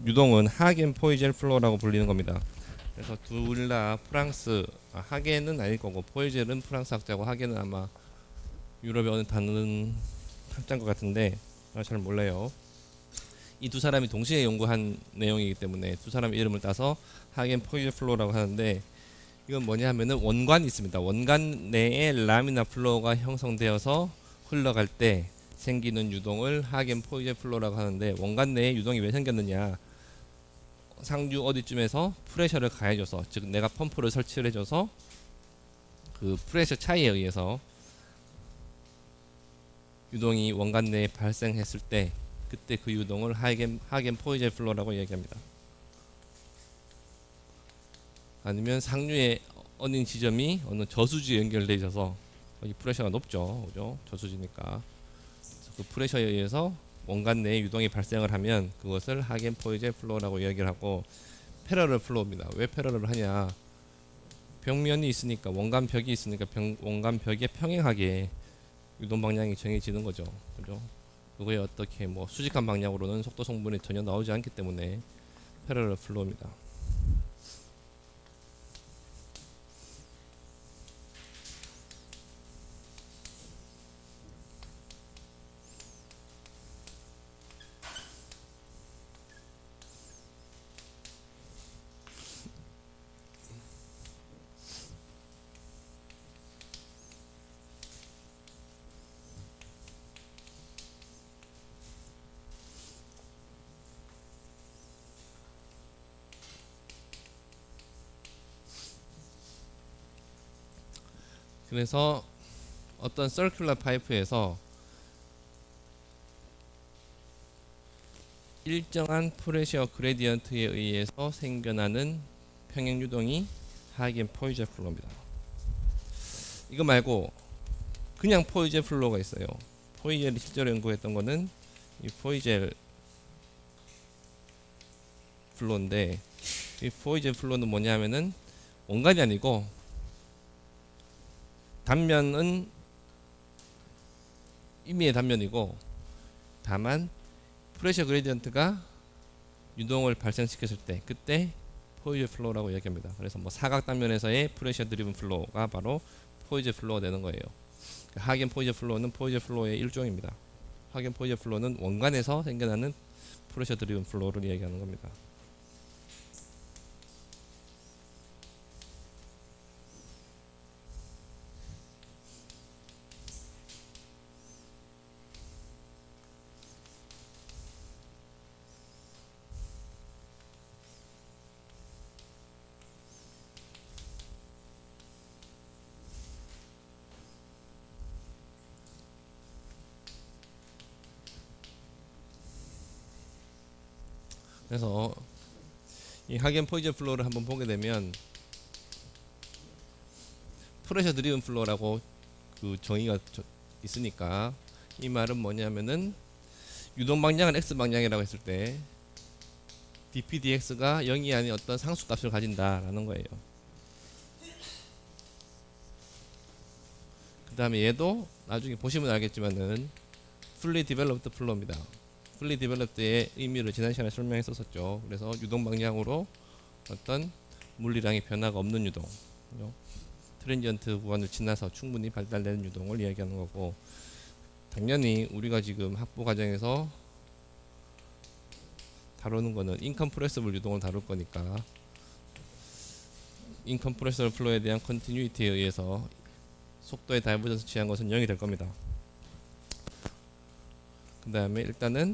유동은 하겐 포이젤 플로우라고 불리는 겁니다. 그래서 둘 다 프랑스, 하겐은 아닐 거고 포이젤은 프랑스 학자고 하겐은 아마 유럽의 어느 다른 학자인 것 같은데 잘 몰라요. 이 두 사람이 동시에 연구한 내용이기 때문에 두 사람의 이름을 따서 하겐 포이젤 플로우라고 하는데, 이건 뭐냐 하면은 원관이 있습니다. 원관 내에 라미나 플로우가 형성되어서 흘러갈 때 생기는 유동을 하겐 포이젤 플로우라고 하는데, 원관 내에 유동이 왜 생겼느냐, 상류 어디쯤에서 프레셔를 가해줘서, 즉 내가 펌프를 설치를 해줘서 그 프레셔 차이에 의해서 유동이 원관 내에 발생했을 때 그때 그 유동을 하겐 포이젤 플로우라고 얘기합니다. 아니면 상류의 어린 지점이 어느 저수지에 연결되어 있어서 여기 프레셔가 높죠, 그죠? 저수지니까 그 프레셔에 의해서 원관 내에 유동이 발생을 하면 그것을 하겐 포이젤 플로우라고 이야기를 하고, 패러럴 플로우입니다. 왜 패러럴을 하냐, 벽면이 있으니까, 원관 벽이 있으니까 원관 벽에 평행하게 유동 방향이 정해지는 거죠, 그죠? 그거에 어떻게 뭐 수직한 방향으로는 속도 성분이 전혀 나오지 않기 때문에 패러럴 플로우입니다. 그래서 어떤 서큘러 파이프에서 일정한 프레셔 그레디언트에 의해서 생겨나는 평행 유동이 하겐 포이젤 플로우입니다. 이거 말고 그냥 포이젤 플로우가 있어요. 포이젤이 실제로 연구했던 거는 이 포이젤 플로우인데, 이 포이젤 플로우는 뭐냐 하면은 원관이 아니고 단면은 임의의 단면이고, 다만 프레셔 그레디언트가 유동을 발생시켰을 때 그때 포이젤 플로우라고 얘기합니다. 그래서 뭐 사각 단면에서의 프레셔 드리븐 플로우가 바로 포이젤 플로우가 되는 거예요. 하겐 포이젤 플로우는 포이젤 플로우의 일종입니다. 하겐 포이젤 플로우는 원관에서 생겨나는 프레셔 드리븐 플로우를 얘기하는 겁니다. 그래서 이 하겐 포이젤 플로우를 한번 보게 되면 프레셔 드리븐 플로우라고 그 정의가 있으니까, 이 말은 뭐냐면은 유동 방향은 x 방향이라고 했을 때 dpdx가 0이 아닌 어떤 상수값을 가진다라는 거예요. 그 다음에 얘도 나중에 보시면 알겠지만은 fully developed flow입니다. fully developed의 의미를 지난 시간에 설명했었죠. 그래서 유동 방향으로 어떤 물리량의 변화가 없는 유동, 트랜지언트 구간을 지나서 충분히 발달되는 유동을 이야기하는 거고, 당연히 우리가 지금 학부 과정에서 다루는 거는 인컴프레서블 유동을 다룰 거니까 인컴프레서블 플로우에 대한 컨티뉴이티에 의해서 속도의 다이버전스 취한 것은 0이 될 겁니다. 그 다음에 일단은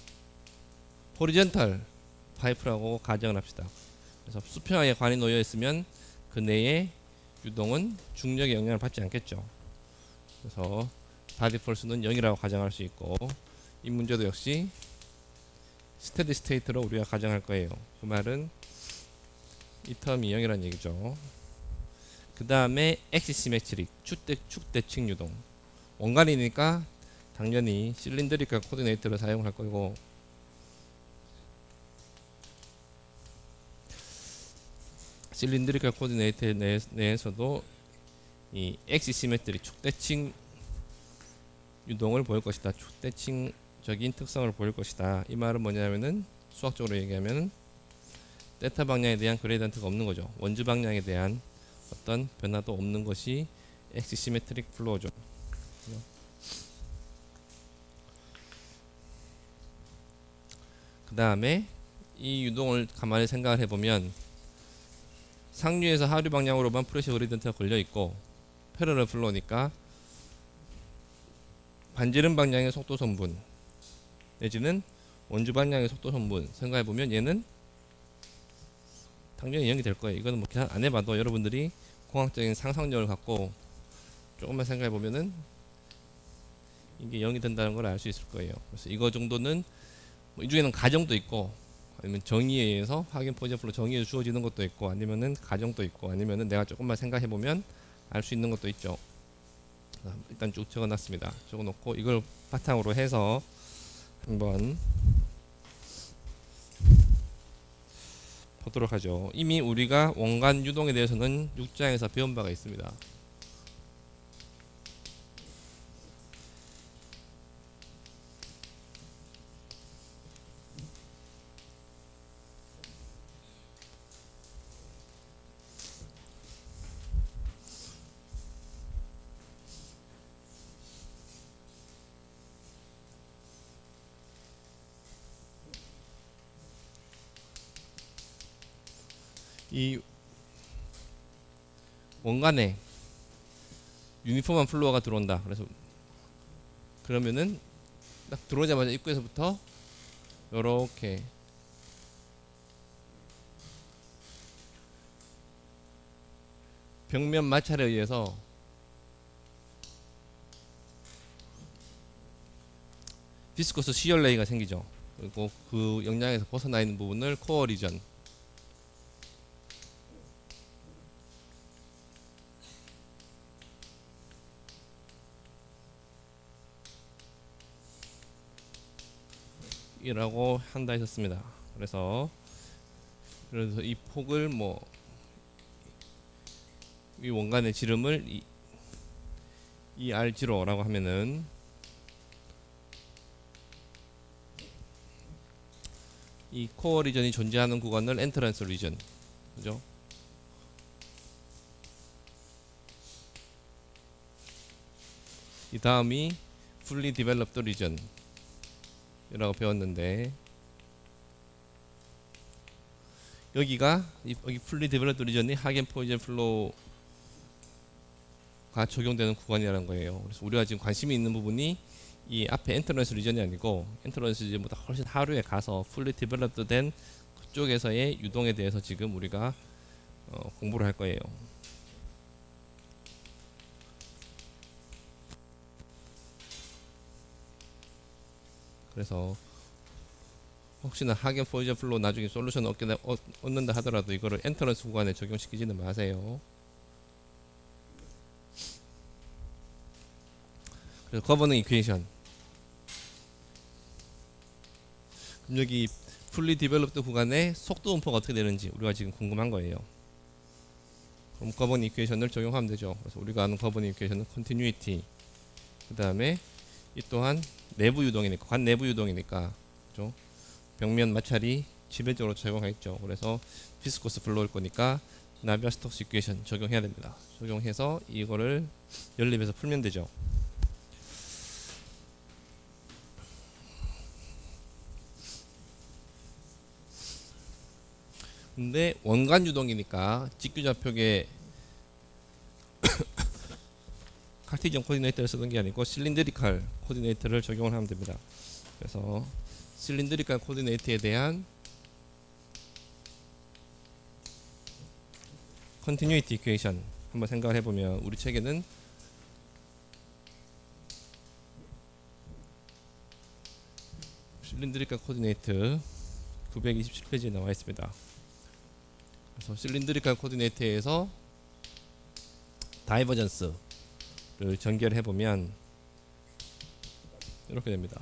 호리젠탈 파이프라고 가정을 합시다. 그래서 수평하게 관이 놓여 있으면 그 내에 유동은 중력의 영향을 받지 않겠죠. 그래서 바디 폴스는 0이라고 가정할 수 있고, 이 문제도 역시 스테디 스테이트로 우리가 가정할 거예요. 그 말은 이 텀이 0이라는 얘기죠. 그 다음에 엑시시메트릭 축대칭 유동, 원관이니까 당연히 실린드리컬 코디네이터를 사용할 거고, 실린드리컬 코디네이터 내에서도 이 엑시시메트릭 축대칭 유동을 보일 것이다, 축대칭적인 특성을 보일 것이다. 이 말은 뭐냐면은 수학적으로 얘기하면 세타 방향에 대한 그레이던트가 없는 거죠. 원주 방향에 대한 어떤 변화도 없는 것이 엑시시메트릭 플로우죠. 그 다음에 이 유동을 가만히 생각을 해보면 상류에서 하류 방향으로만 프레셔 그레이던트가 걸려있고 패러럴 플로우니까 반지름 방향의 속도 선분 내지는 원주 방향의 속도 선분 생각해보면 얘는 당연히 0이 될 거예요. 이거는 뭐 계산 안 해봐도 여러분들이 공학적인 상상력을 갖고 조금만 생각해보면은 이게 0이 된다는 걸 알 수 있을 거예요. 그래서 이거 정도는 뭐 이 중에는 가정도 있고 아니면 정의에 의해서 확인 포지션 플로우 정의에 주어지는 것도 있고 아니면은 가정도 있고 아니면은 내가 조금만 생각해보면 알 수 있는 것도 있죠. 일단 쭉 적어놨습니다. 적어놓고 이걸 바탕으로 해서 한번 보도록 하죠. 이미 우리가 원간 유동에 대해서는 6장에서 배운 바가 있습니다. 이 원간에 유니폼한 플로어가 들어온다. 그래서 그러면은 딱 들어오자마자 입구에서부터 요렇게 벽면 마찰에 의해서 비스코스 시열 레이가 생기죠. 그리고 그 영향에서 벗어나 있는 부분을 코어 리전 이라고 한다 했었습니다. 그래서 이 폭을 뭐 이 원간의 지름을 이 R0라고 하면은 이 코어 리전이 존재하는 구간을 엔트런스 리전, 그죠? 이 다음이 fully developed region 이라고 배웠는데 여기가 여기 fully developed region이 하겐 포지션 플로우가 적용되는 구간이라는 거예요. 그래서 우리가 지금 관심이 있는 부분이 이 앞에 엔트런스 리전이 아니고 엔트런스 리전보다 훨씬 하류에 가서 fully developed 된 그쪽에서의 유동에 대해서 지금 우리가 공부를 할 거예요. 그래서 혹시나 하겐 포지션 플로우 나중에 솔루션 얻는다 하더라도 이거를 엔터런스 구간에 적용시키지는 마세요. 그래서 거버닝 이퀘이션, 그럼 여기 풀리 디벨롭드 구간의 속도 분포가 어떻게 되는지 우리가 지금 궁금한 거예요. 그럼 거버닝 이퀘이션을 적용하면 되죠. 그래서 우리가 아는 거버닝 이퀘이션은 컨티뉴이티, 그 다음에 이 또한 내부 유동이니까 관 내부 유동이니까, 그죠? 벽면 마찰이 지배적으로 적용했죠. 그래서 비스코스 플로우일 거니까 나비아-스톡스 이퀘이션 적용해야 됩니다. 적용해서 이거를 연립해서 풀면 되죠. 근데 원간 유동이니까 직규좌표계 카티지언 코디네이터를 쓰는 게 아니고 실린드리칼 코디네이터를 적용을 하면 됩니다. 그래서 실린드리칼 코디네이터에 대한 컨티뉴이티 이퀘이션 한번 생각을 해보면 우리 책에는 실린드리칼 코디네이터 927페이지에 나와 있습니다. 그래서 실린드리칼 코디네이터에서 다이버전스를 전개를 해보면 이렇게 됩니다.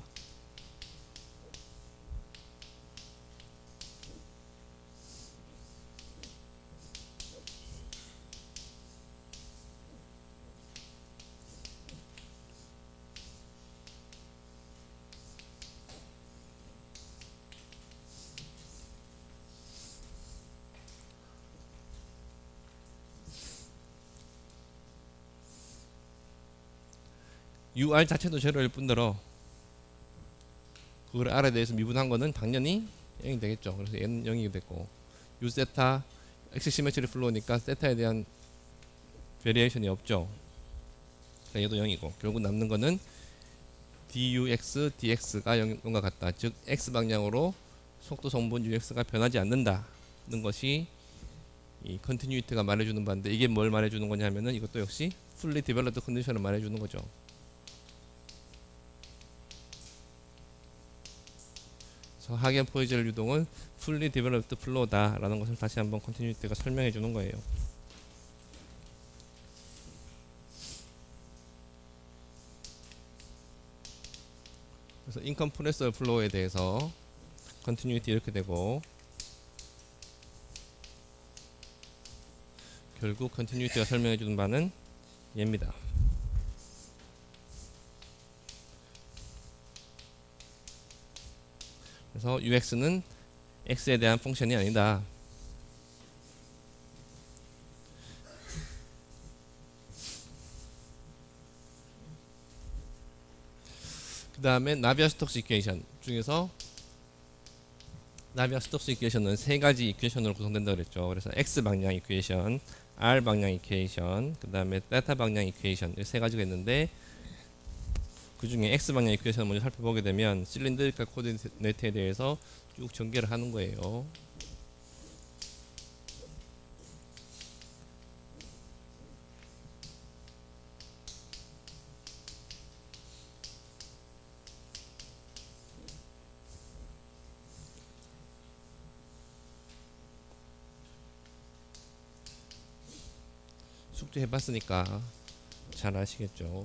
UR 자체도 제로일 뿐더러 그걸 R에 대해서 미분한 거는 당연히 0이 되겠죠. 그래서 얘는 0이 됐고 U 세타 X 시메트리 플로우니까 세타에 대한 베리에이션이 없죠. 그러니까 얘도 0이고 결국 남는 거는 dux, dx가 0과 같다. 즉 x 방향으로 속도 성분 ux가 변하지 않는다는 것이 이 컨티뉴이티가 말해주는 바인데 이게 뭘 말해주는 거냐면은 이것도 역시 fully developed 컨디션을 말해주는 거죠. 그래서 하겐 포이젤 유동은 fully developed flow다라는 것을 다시 한번 컨티뉴이티가 설명해 주는 거예요. 그래서 인컴프레서 플로우에 대해서 컨티뉴이티 이렇게 되고 결국 컨티뉴이티가 설명해 주는 바는 얘입니다. 그래서 ux는 x에 대한 펑션이 아니다. 그 다음에 나비아-스톡스 이퀘이션 중에서 나비아-스톡스 이퀘이션은 세 가지 이퀘이션으로 구성된다고 그랬죠. 그래서 x 방향 이퀘이션, r 방향 이퀘이션, 그 다음에 세타 방향 이퀘이션 이 세 가지가 있는데 그 중에 x 방향 이퀘이션을 먼저 살펴보게 되면 실린드리컬 코디네이트에 대해서 쭉 전개를 하는 거예요. 숙제 해봤으니까 잘 아시겠죠.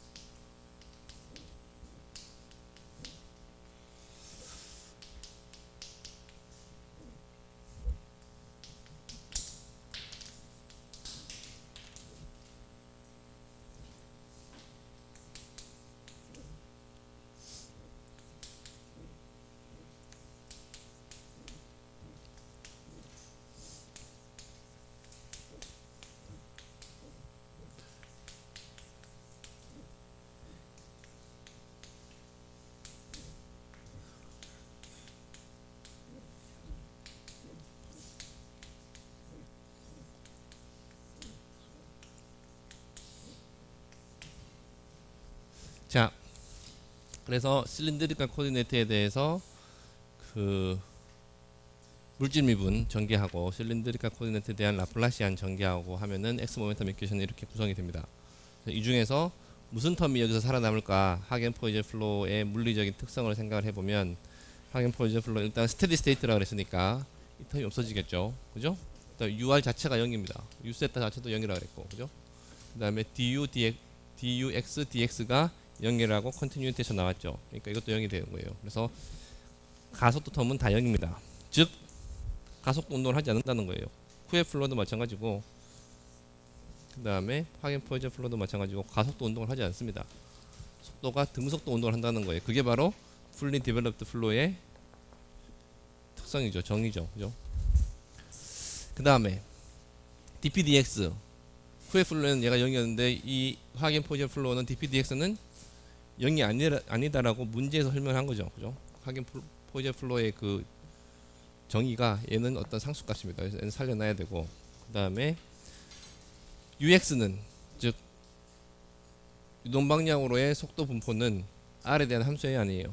자, 그래서 실린드리컬 코디네이트에 대해서 그 물질 미분 전개하고 실린드리컬 코디네이트에 대한 라플라시안 전개하고 하면은 x 모멘텀 이퀘이션이 이렇게 구성이 됩니다. 이 중에서 무슨 텀이 여기서 살아남을까? 하겐 포이젤 플로우의 물리적인 특성을 생각을 해보면 하겐 포이젤 플로우 일단 스테디 스테이트라고 그랬으니까 이 텀이 없어지겠죠, 그죠? 일단 UR 자체가 0입니다. U 세타 자체도 0이라고 그랬고, 그죠? 그 다음에 dux, dx가 0이라고 컨티뉴이티에서 나왔죠. 그러니까 이것도 0이 되는 거예요. 그래서 가속도 텀은 다 0입니다. 즉 가속도 운동을 하지 않는다는 거예요. 후에 플로우도 마찬가지고 그 다음에 하겐 포이젤 플로우도 마찬가지고 가속도 운동을 하지 않습니다. 속도가 등속도 운동을 한다는 거예요. 그게 바로 fully developed flow의 특성이죠. 정의죠. 그죠? 그 다음에 dpdx 후에 플로우는 얘가 0이었는데 이 하겐 포이젤 플로우는 dpdx는 0이 아니다라고 문제에서 설명한 거죠. 그죠? 하겐 포이젤 플로우의 그 정의가 얘는 어떤 상수값입니다. 그래서 얘는 살려놔야 되고 그 다음에 ux는 즉 유동 방향으로의 속도 분포는 r에 대한 함수예요, 아니에요?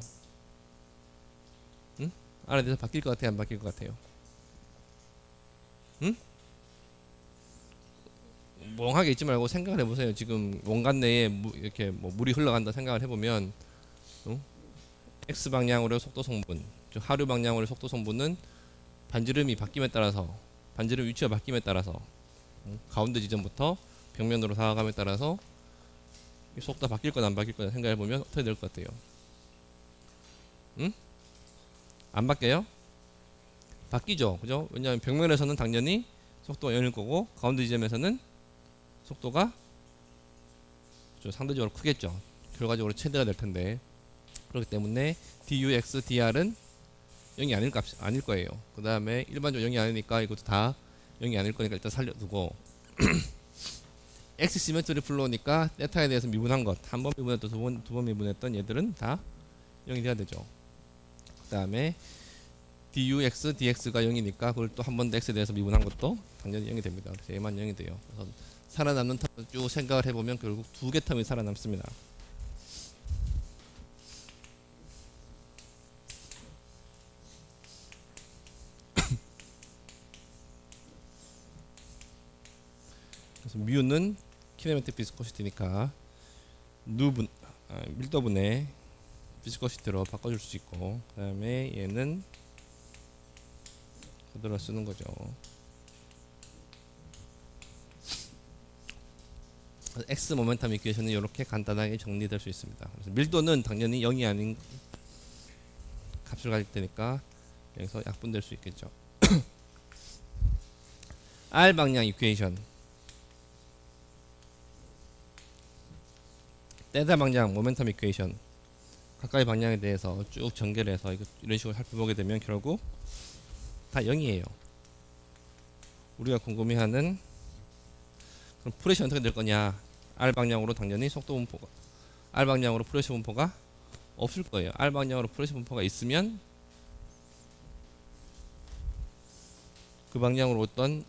응? r에 대해서 바뀔 것 같아요, 안 바뀔 것 같아요? 응? 멍하게 있지 말고 생각을 해보세요. 지금 원간 내에 이렇게 뭐 물이 흘러간다 생각을 해보면 x 방향으로 속도 성분, 즉 하류 방향으로 속도 성분은 반지름이 바뀜에 따라서 반지름 위치가 바뀜에 따라서 가운데 지점부터 벽면으로 다가감에 따라서 이 속도가 바뀔 거나 안 바뀔 거나 생각해 보면 어떻게 될 것 같아요? 응? 안 바뀌어요? 바뀌죠, 그죠? 왜냐하면 벽면에서는 당연히 속도가 0일 거고 가운데 지점에서는 속도가 상대적으로 크겠죠. 결과적으로 최대가 될 텐데 그렇기 때문에 dux, dr은 0이 아닐 거예요. 그 다음에 일반적으로 0이 아니니까 이것도 다 0이 아닐 거니까 일단 살려두고 X 시메트리 플로우니까 세타에 대해서 미분한 것, 한 번 미분했던 두 번 미분했던 얘들은 다 0이 돼야 되죠. 그 다음에 dux, dx가 0이니까 그걸 또 한 번 더 x에 대해서 미분한 것도 당연히 0이 됩니다. 그래서 얘만 0이 돼요. 그래서 살아남는 텀을 쭉 생각을 해보면 결국 두 개 텀이 살아남습니다. 그래서 뮤는 키네매틱 비스코시티니까 밀도분의 비스코시티로 바꿔줄 수 있고, 그 다음에 얘는 그대로 쓰는 거죠. X 모멘텀 이퀘이션은 이렇게 간단하게 정리될 수 있습니다. 그래서 밀도는 당연히 0이 아닌 값을 가질 테니까 여기서 약분될 수 있겠죠. R 방향 이퀘이션, 세타 방향 모멘텀 이퀘이션, 각각의 방향에 대해서 쭉 전개를 해서 이런 식으로 살펴보게 되면 결국 다 0이에요. 우리가 궁금해하는 그럼 프레셔 어떻게 될 거냐? R 방향으로 당연히 속도 분포가, R 방향으로 프레셔 분포가 없을 거예요. R 방향으로 프레셔 분포가 있으면 그 방향으로 어떤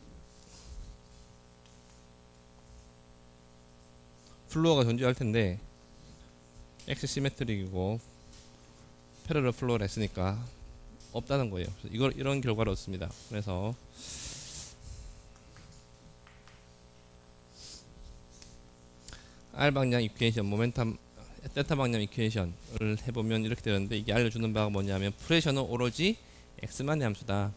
플로어가 존재할 텐데 X 시메트릭이고 패러럴 플로어를 했으니까 없다는 거예요. 그래서 이런 결과를 얻습니다. 그래서 R 방향 이퀘이션, 모멘텀 세타 방향 이퀘이션을 해보면 이렇게 되는데, 이게 알려주는 바가 뭐냐면 프레셔는 오로지 X만의 함수다.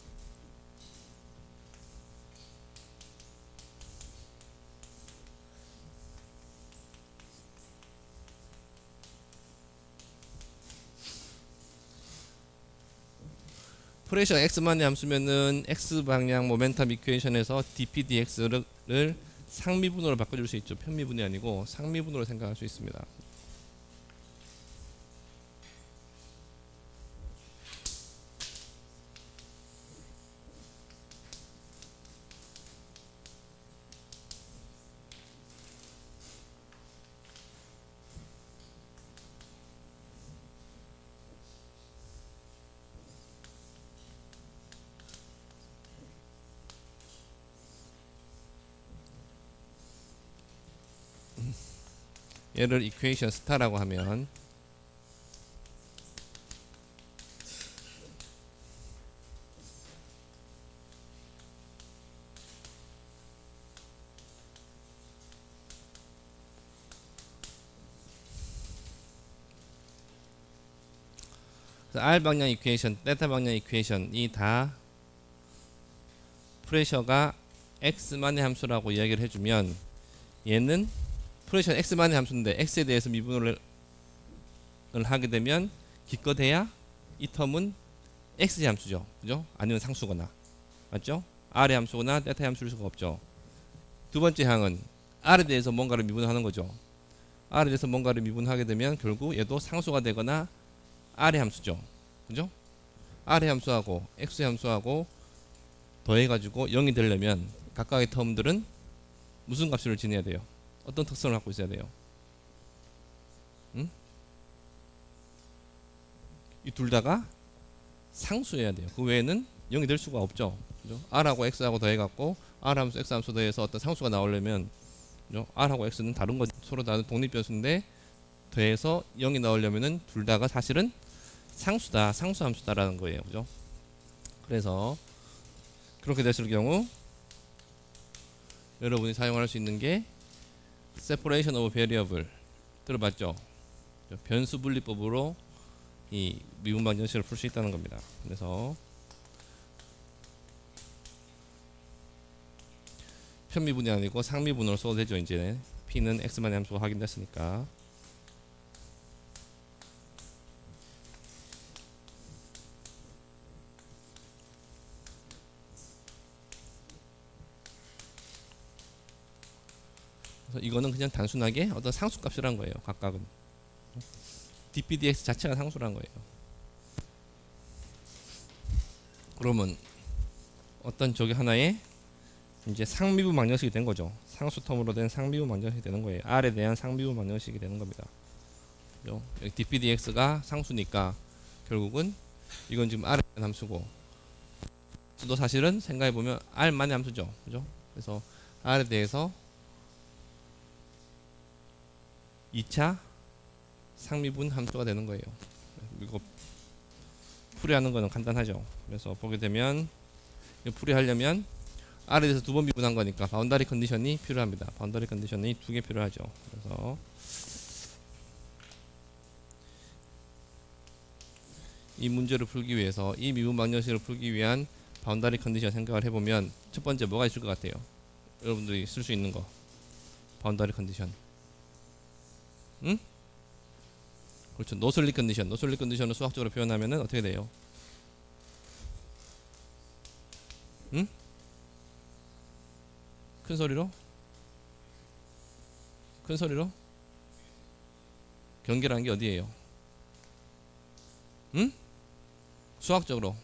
프레셔 X만의 함수면은 X 방향 모멘텀 이퀘이션에서 dp dx를 상미분으로 바꿔줄 수 있죠. 편미분이 아니고 상미분으로 생각할 수 있습니다. 얘를 이퀘이션 스타라고 하면 R 방향 이퀘이션, 세타 방향 이퀘이션이 다 프레셔가 X만의 함수라고 이야기를 해주면, 얘는 프레셔는 X만의 함수인데 X에 대해서 미분을 하게 되면 기껏해야 이 텀은 X의 함수죠. 그죠? 아니면 상수거나, 맞죠? R의 함수거나 세타의 함수일 수가 없죠. 두 번째 항은 R에 대해서 뭔가를 미분하는 거죠. R에 대해서 뭔가를 미분하게 되면 결국 얘도 상수가 되거나 R의 함수죠. 그죠? R의 함수하고 X의 함수하고 더해가지고 0이 되려면 각각의 텀들은 무슨 값을 지내야 돼요? 어떤 특성을 갖고 있어야 돼요? 응? 이 둘 다가 상수여야 돼요. 그 외에는 0이 될 수가 없죠. 그죠? R하고 X하고 더해갖고 R 함수, X 함수 더해서 어떤 상수가 나오려면, 그죠? R하고 X는 다른 거, 서로 다른 독립변수인데 더해서 0이 나오려면은 둘 다가 사실은 상수다, 상수 함수다라는 거예요. 그죠? 그래서 그렇게 됐을 경우 여러분이 사용할 수 있는 게 separation of variable, 들어봤죠? 변수 분리법으로 이 미분 방정식을 풀 수 있다는 겁니다. 그래서 편미분이 아니고 상미분으로 써도 되죠. 이제 P는 X만의 함수가 확인됐으니까. 그래서 이거는 그냥 단순하게 어떤 상수값이란 거예요. 각각은 dpdx 자체가 상수란 거예요. 그러면 어떤 저기 하나의 이제 상미분 방정식이 된 거죠. 상수 텀으로 된 상미분 방정식이 되는 거예요. R에 대한 상미분 방정식이 되는 겁니다. 그죠? 여기 dpdx가 상수니까 결국은 이건 지금 R에 대한 함수고, 또 사실은 생각해보면 R만의 함수죠. 그죠? 그래서 R에 대해서 2차 상미분 함수가 되는 거예요. 이거 풀이하는 거는 간단하죠. 그래서 보게 되면 풀이하려면 R에 대해서 두 번 미분한 거니까 바운더리 컨디션이 필요합니다. 바운더리 컨디션이 두 개 필요하죠. 그래서 이 문제를 풀기 위해서, 이 미분 방정식을 풀기 위한 바운더리 컨디션 생각을 해보면 첫 번째 뭐가 있을 것 같아요? 여러분들이 쓸 수 있는 거, 바운더리 컨디션. 응? 그렇죠. 노슬립 컨디션. 노슬립 컨디션을 수학적으로 표현하면은 어떻게 돼요? 응? 큰 소리로? 큰 소리로? 경계라는 게 어디예요? 응? 수학적으로.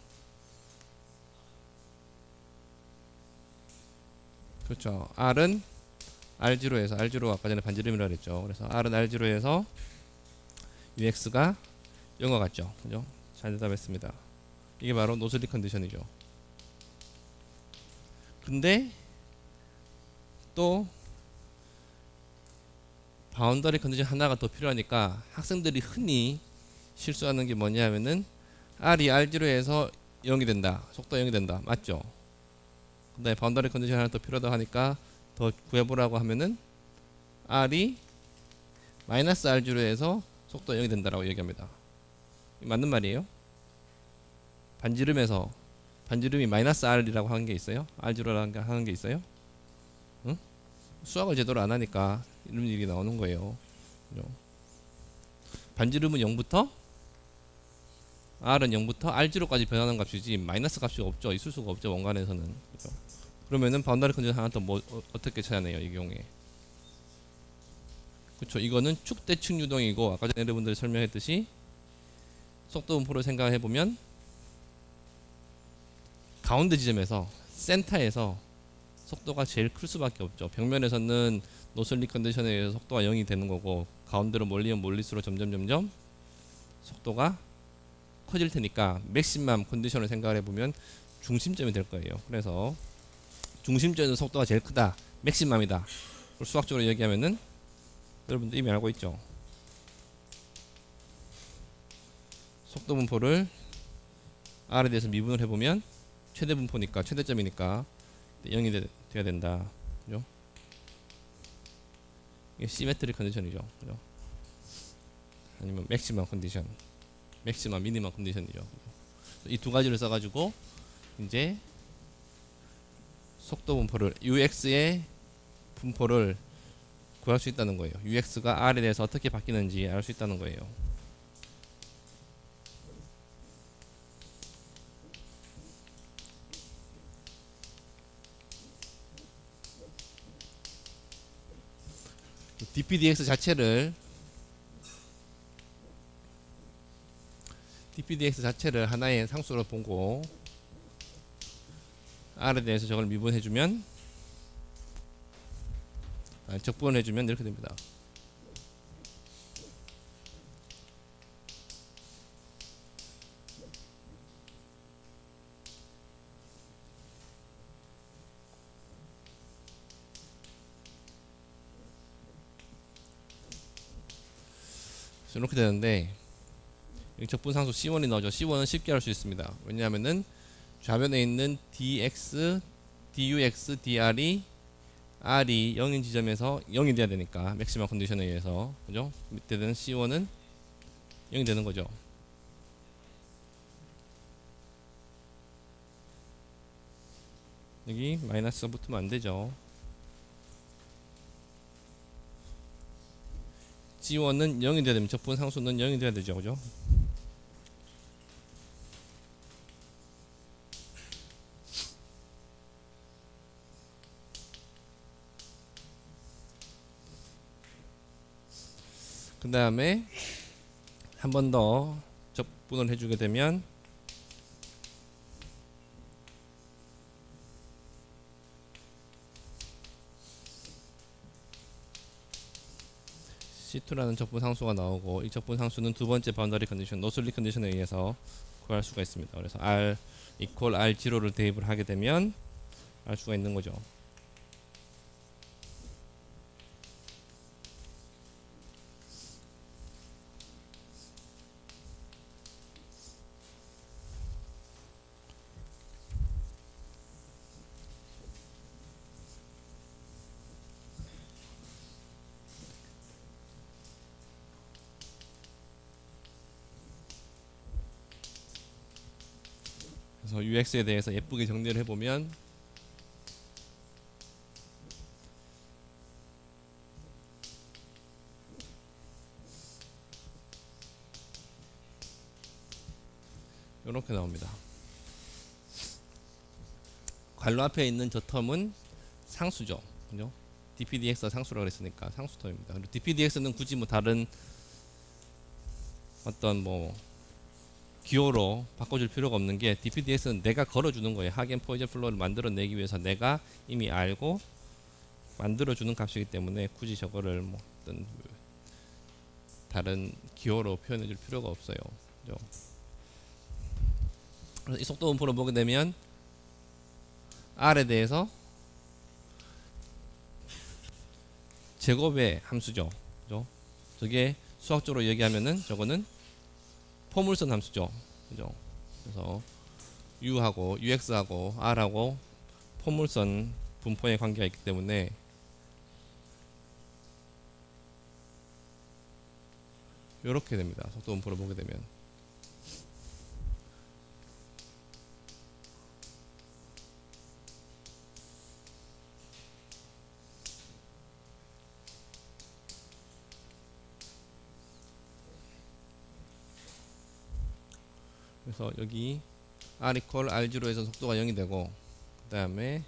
그렇죠. R은 R0에서, R0 아까 전에 반지름이라고 그랬죠. 그래서 R은 R0에서 UX가 0과 같죠. 그죠? 잘 대답했습니다. 이게 바로 노슬립 컨디션이죠. 근데 또 바운더리 컨디션 하나가 더 필요하니까 학생들이 흔히 실수하는 게 뭐냐 하면은 R이 R0에서 0이 된다. 속도 0이 된다. 맞죠? 근데 바운더리 컨디션 하나 더 필요하다 하니까 더 구해보라고 하면은 R이 마이너스 R0에서 속도 0이 된다라고 얘기합니다. 맞는 말이에요? 반지름에서, 반지름이 마이너스 R이라고 하는 게 있어요? R0라는 게 하는 게 있어요? 응? 수학을 제대로 안 하니까 이런 일이 나오는 거예요. 그죠? 반지름은 0부터 R은 0부터 R0까지 변하는 값이지 마이너스 값이 없죠. 있을 수가 없죠. 원간에서는. 그죠? 그러면은 바운더리 컨디션 하나 더 뭐 어떻게 찾아내요? 이 경우에. 그렇죠. 이거는 축 대 축 유동이고, 아까 전에 여러분들이 설명했듯이 속도 분포를 생각해 보면 가운데 지점에서, 센터에서 속도가 제일 클 수밖에 없죠. 벽면에서는 노슬립 컨디션에 의해서 속도가 0이 되는 거고, 가운데로 몰리면 몰릴수록 점점 속도가 커질 테니까 맥시멈 컨디션을 생각해 보면 중심점이 될 거예요. 그래서 중심점에서 속도가 제일 크다, 맥시멈이다. 수학적으로 얘기하면은 여러분들 이미 알고 있죠. 속도 분포를 R에 대해서 미분을 해보면 최대 분포니까, 최대점이니까 0이 돼야 된다. 그죠? 이게 시메트릭 컨디션이죠. 그죠? 아니면 맥시멈 컨디션, 맥시멈 미니멈 컨디션이죠. 이 두 가지를 써가지고 이제 속도 분포를, UX의 분포를 구할 수 있다는 거예요. UX가 R에 대해서 어떻게 바뀌는지 알 수 있다는 거예요. dpdx 자체를 하나의 상수로 보고 R에 대해서 저걸 미분해주면, 적분해주면 이렇게 됩니다. 이렇게 되는데, 적분상수 C1이 나오죠. C1은 쉽게 할 수 있습니다. 왜냐하면은 좌변에 있는 dx, dux, dr이 R이 0인 지점에서 0이 돼야 되니까, 맥시멈 컨디션에 의해서. 그죠? 밑에는 C1은 0이 되는 거죠. 여기 마이너스가 붙으면 안 되죠. G1은 0이 돼야 됩니다. 적분 상수는 0이 돼야 되죠. 그죠? 그 다음에 한 번 더 적분을 해주게 되면 C2라는 적분 상수가 나오고 이 적분 상수는 두 번째 바운더리 컨디션 노슬리 컨디션에 의해서 구할 수가 있습니다. 그래서 R 이퀄 R0를 대입을 하게 되면 알 수가 있는 거죠. 그래서 UX에 대해서 예쁘게 정리를 해보면 이렇게 나옵니다. 괄호 앞에 있는 저 텀은 상수죠. 그죠? dpdx가 상수라고 그랬으니까 상수 텀입니다. 그리고 dpdx는 굳이 뭐 다른 어떤 뭐 기호로 바꿔줄 필요가 없는 게 dpdx는 내가 걸어주는 거예요. 하겐 포이전 플로우를 만들어내기 위해서 내가 이미 알고 만들어주는 값이기 때문에 굳이 저거를 뭐 어떤 다른 기호로 표현해줄 필요가 없어요. 그죠? 그래서 이 속도 분포를 보게 되면 R에 대해서 제곱의 함수죠. 그죠? 저게 수학적으로 얘기하면은 저거는 포물선 함수죠. 그죠? 그래서 U하고 UX하고 R하고 포물선 분포의 관계가 있기 때문에 이렇게 됩니다. 속도 분포를 보게 되면. 그래서 여기 R equal R0에서 속도가 0이 되고 그 다음에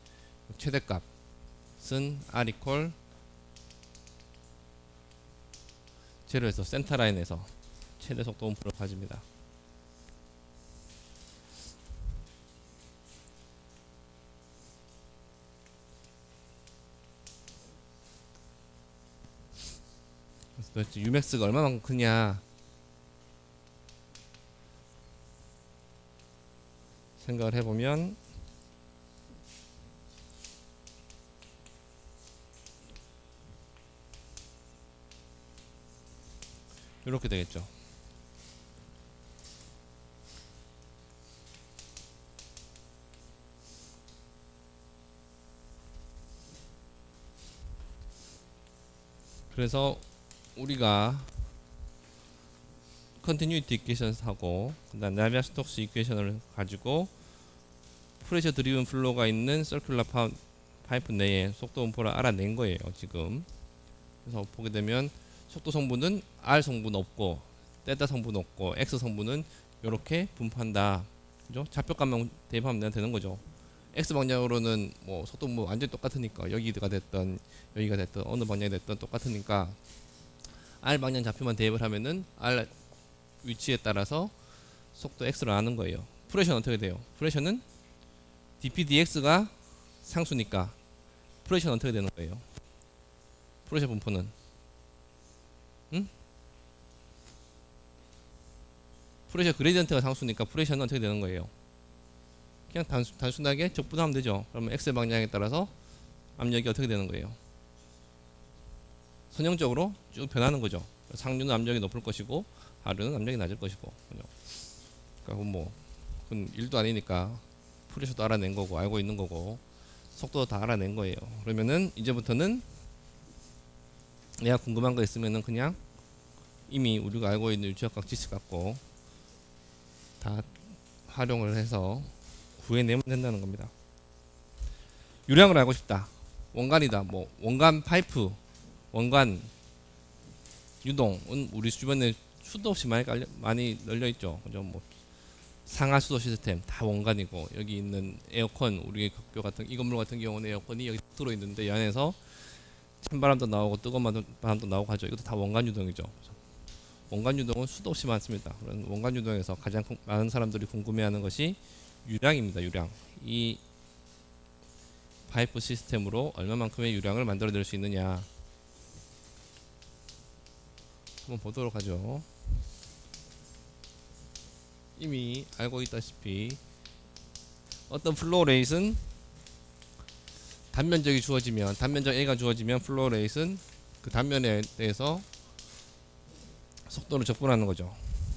최대값은 R equal 0에서 센터라인에서 최대 속도 분포를 가집니다. 그래서 도대체 Umax가 얼마만큼 크냐 생각을 해보면 이렇게 되겠죠. 그래서 우리가 컨티뉴이티 이퀘이션하고 그다음 나비아-스톡스 이퀘이션을 가지고 프레셔 드리븐 플로우가 있는 서큘러 파이프 내에 속도 분포를 알아낸 거예요. 지금. 그래서 보게 되면 속도 성분은 R 성분 없고 델타 성분 없고 X 성분은 이렇게 분포한다. 그죠? 좌표값만 대입하면 되는 거죠. X 방향으로는 뭐 속도 뭐 완전히 똑같으니까 여기가 됐던 여기가 됐던 어느 방향이 됐던 똑같으니까 R 방향 좌표만 대입을 하면은 R 위치에 따라서 속도 X를 아는 거예요. 프레셔는 어떻게 돼요? 프레셔는 dpdx가 상수니까 프레셔는 어떻게 되는 거예요? 프레셔 분포는 프레셔 그레디언트가 상수니까 프레셔는 어떻게 되는 거예요? 그냥 단순하게 적분하면 되죠. 그러면 X 방향에 따라서 압력이 어떻게 되는 거예요? 선형적으로 쭉 변하는 거죠. 상류는 압력이 높을 것이고 하류는 압력이 낮을 것이고. 그러니까 뭐 그건 일도 아니니까 프레셔도 알아낸 거고 알고 있는 거고 속도도 다 알아낸 거예요. 그러면은 이제부터는 내가 궁금한 거 있으면은 그냥 이미 우리가 알고 있는 유체역학 지식 갖고 다 활용을 해서 구해내면 된다는 겁니다. 유량을 알고 싶다. 원간이다. 뭐 원간 파이프, 원간 유동은 우리 주변에 수도 없이 많이 널려 있죠. 그죠? 뭐 상하 수도 시스템 다 원간이고 여기 있는 에어컨 우리 학교 같은 이 건물 같은 경우는 에어컨이 여기 들어 있는데 이 안에서 찬바람도 나오고 뜨거운 바람도 나오고 하죠. 이것도 다 원간 유동이죠. 원간 유동은 수도 없이 많습니다. 그런 원간 유동에서 가장 많은 사람들이 궁금해하는 것이 유량입니다. 유량. 이 파이프 시스템으로 얼마만큼의 유량을 만들어낼 수 있느냐. 한번 보도록 하죠. 이미 알고 있다시피 어떤 플로우 레이트는 단면적이 주어지면, 단면적 A가 주어지면 플로우 레이트는 그 단면에 대해서 속도를 적분하는 거죠.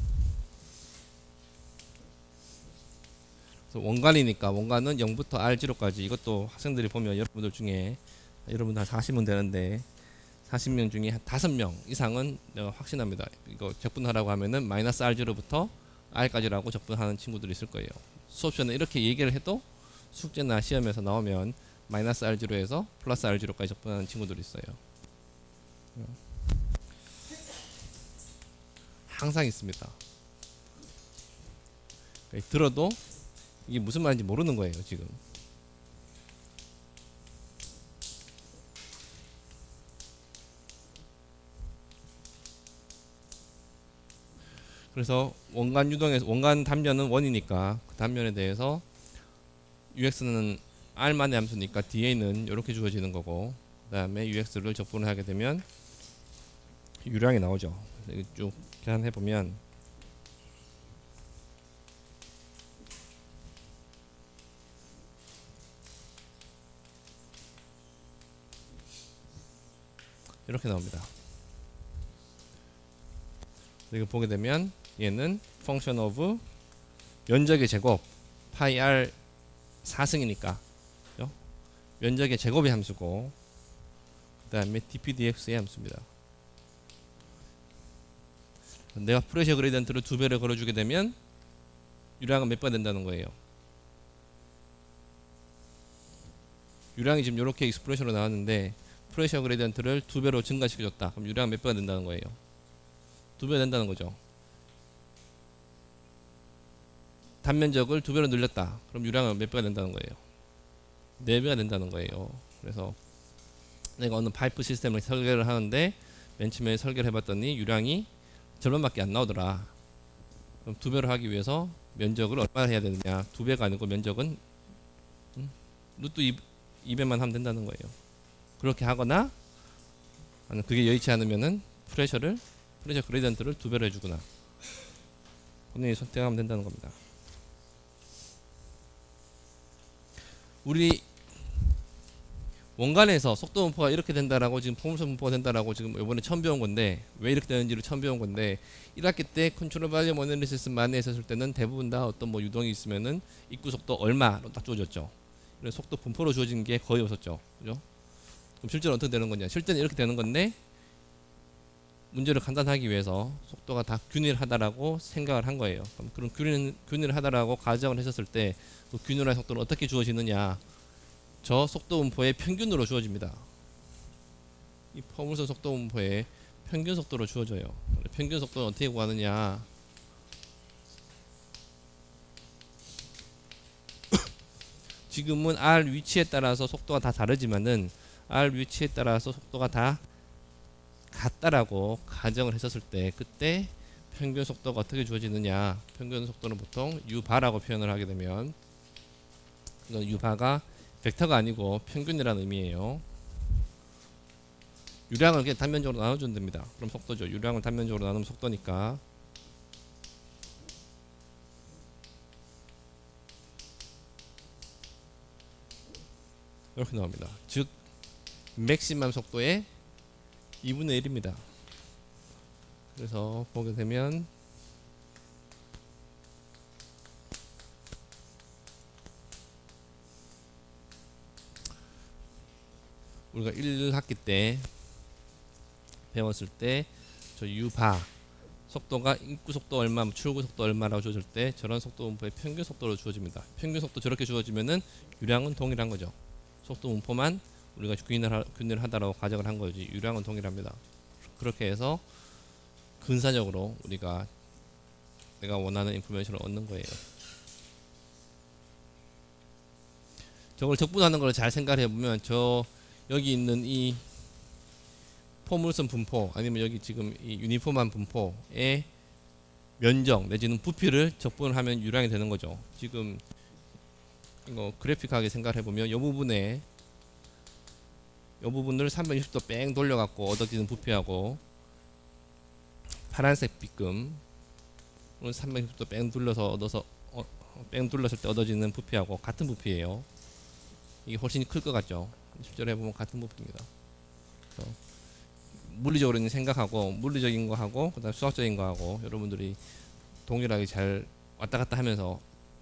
그래서 원간이니까 원간은 0부터 R0까지, 이것도 학생들이 보면 여러분들 중에, 여러분들 한 40명 되는데 40명 중에 한 5명 이상은 내가 확신합니다. 이거 적분하라고 하면은 마이너스 R0부터 R까지라고 적분하는 친구들이 있을 거예요. 수업 시간에 이렇게 얘기를 해도 숙제나 시험에서 나오면 마이너스 R0에서 플러스 R0까지 적분하는 친구들이 있어요. 항상 있습니다. 들어도 이게 무슨 말인지 모르는 거예요, 지금. 그래서 원간 유동에서, 원간 단면은 원이니까 그 단면에 대해서 UX는 R만의 함수니까 DA는 이렇게 주어지는 거고, 그 다음에 UX를 적분을 하게 되면 유량이 나오죠. 쭉 계산해 보면 이렇게 나옵니다. 이거 보게 되면 얘는 function of 면적의 제곱 파이 r 4승이니까 면적의 제곱의 함수고, 그 다음에 dpdx의 함수입니다. 내가 프레셔 그레디언트를 2배를 걸어주게 되면 유량은 몇 배 된다는 거예요. 유량이 지금 이렇게 익스프레션으로 나왔는데 프레셔 그레디언트를 2배로 증가시켜줬다. 그럼 유량은 몇 배가 된다는 거예요. 2배 된다는 거죠. 단면적을 2배로 늘렸다. 그럼 유량은 몇 배가 된다는 거예요. 4배가 된다는 거예요. 그래서 내가 어느 파이프 시스템을 설계를 하는데 맨 처음에 설계를 해봤더니 유량이 절반밖에 안 나오더라. 그럼 2배로 하기 위해서 면적을 얼마나 해야 되느냐. 2배가 아니고 면적은 루트 2배만 하면 된다는 거예요. 그렇게 하거나 그게 여의치 않으면은 프레셔 그레디언트를 2배로 해주거나 본인이 선택하면 된다는 겁니다. 우리 원간에서 속도 분포가 이렇게 된다라고, 지금 포물선 분포가 된다라고 지금 이번에 처음 배운 건데, 왜 이렇게 되는지를 처음 배운 건데, 1학기 때 컨트롤 발륨 어널리시스만에 했었을 때는 대부분 다 어떤 뭐 유동이 있으면은 입구 속도 얼마로 딱 주어졌죠. 그래서 속도 분포로 주어진 게 거의 없었죠. 그죠? 그럼 실제로 어떻게 되는 거냐? 실제는 이렇게 되는 건데, 문제를 간단하기 위해서 속도가 다 균일하다라고 생각을 한 거예요. 그럼 균일하다라고 가정을 했었을 때 그 균일한 속도는 어떻게 주어지느냐? 저 속도 분포의 평균으로 주어집니다. 이 포물선 속도 분포의 평균 속도로 주어져요. 평균 속도는 어떻게 구하느냐? 지금은 R 위치에 따라서 속도가 다 다르지만은 R 위치에 따라서 속도가 다 같다라고 가정을 했었을 때, 그때 평균 속도가 어떻게 주어지느냐? 평균 속도는 보통 U바라고 표현을 하게 되면, 이건 U바가 벡터가 아니고 평균이라는 의미예요. 유량을 그냥 단면적으로 나눠주면 됩니다. 그럼 속도죠. 유량을 단면적으로 나누면 속도니까. 이렇게 나옵니다. 즉 맥시멈 속도의 2분의 1입니다. 그래서 보게 되면 우리가 1학기 때 배웠을 때 저 U바 속도가 입구 속도 얼마, 출구 속도 얼마라고 주어질 때 저런 속도 분포의 평균 속도로 주어집니다. 평균 속도 저렇게 주어지면은 유량은 동일한 거죠. 속도 분포만 우리가 균일하다라고 가정을 한 거지, 유량은 동일합니다. 그렇게 해서 근사적으로 우리가 내가 원하는 인포메이션을 얻는 거예요. 저걸 적분하는 걸 잘 생각해 보면 저 여기 있는 이 포물선 분포, 아니면 여기 지금 이 유니폼한 분포의 면적 내지는 부피를 적분을 하면 유량이 되는 거죠. 지금 이거 그래픽하게 생각해 보면 이 부분에 이 부분을 360도 뺑 돌려갖고 얻어지는 부피하고 파란색 빗금 360도 뺑 둘러서 얻어서 뺑 둘렀을 때 얻어지는 부피하고 같은 부피예요. 이게 훨씬 클 것 같죠. 실제로 해보면 같은 부피입니다. 물리적으로 생각하고 물리적인 거 하고 그다음 수학적인 거 하고 여러분들이 동일하게 잘 왔다 갔다 하면서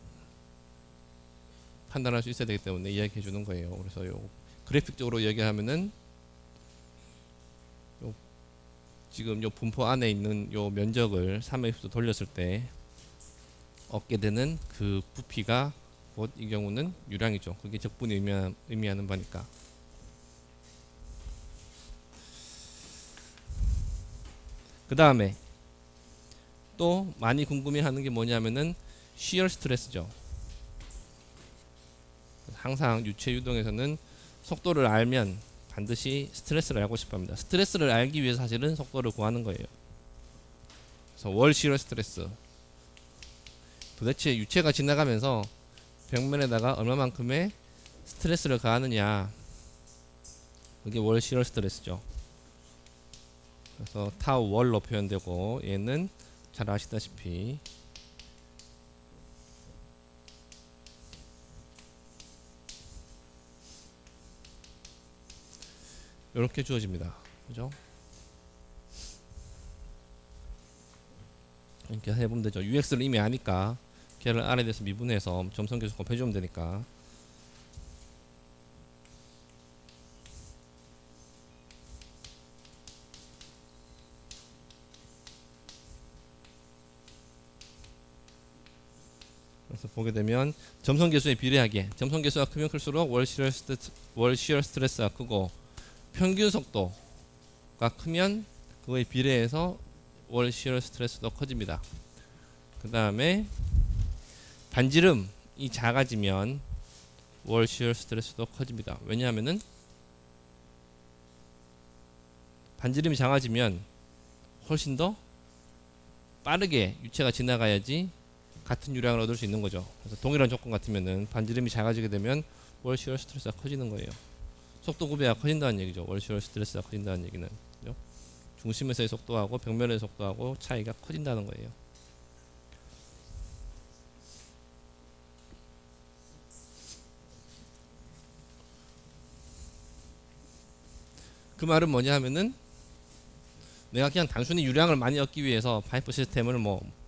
판단할 수 있어야 되기 때문에 이야기해 주는 거예요. 그래서 요 그래픽적으로 얘기하면은 요 지금 요 분포 안에 있는 요 면적을 360도 돌렸을 때 얻게 되는 그 부피가 곧 이 경우는 유량이죠. 그게 적분이 의미하는 바니까. 그 다음에 또 많이 궁금해하는 게 뭐냐면은 시어 스트레스죠. 항상 유체 유동에서는 속도를 알면 반드시 스트레스를 알고 싶어합니다. 스트레스를 알기 위해서 사실은 속도를 구하는 거예요. 그래서 월 시어 스트레스, 도대체 유체가 지나가면서 벽면에다가 얼마만큼의 스트레스를 가하느냐, 그게 월 시어 스트레스죠. 그래서 타우 월로 표현되고, 얘는 잘 아시다시피 이렇게 주어집니다. 그죠? 이렇게 해보면 되죠. UX를 이미 아니까 걔를 R에 대해서 미분해서 점성계수 곱해주면 되니까. 그래서 보게 되면 점성계수에 비례하게 점성계수가 크면 클수록 월 시어 스트레스가 크고, 평균 속도가 크면 그거에 비례해서 월 시어 스트레스도 커집니다. 그 다음에 반지름이 작아지면 월 시어 스트레스도 커집니다. 왜냐하면은 반지름이 작아지면 훨씬 더 빠르게 유체가 지나가야지 같은 유량을 얻을 수 있는 거죠. 그래서 동일한 조건 같으면은 반지름이 작아지게 되면 월 시어 스트레스가 커지는 거예요. 속도 구배가 커진다는 얘기죠. 월 시어 스트레스가 커진다는 얘기는, 그죠? 중심에서의 속도하고 벽면의 속도하고 차이가 커진다는 거예요. 그 말은 뭐냐 하면은, 내가 그냥 단순히 유량을 많이 얻기 위해서 파이프 시스템을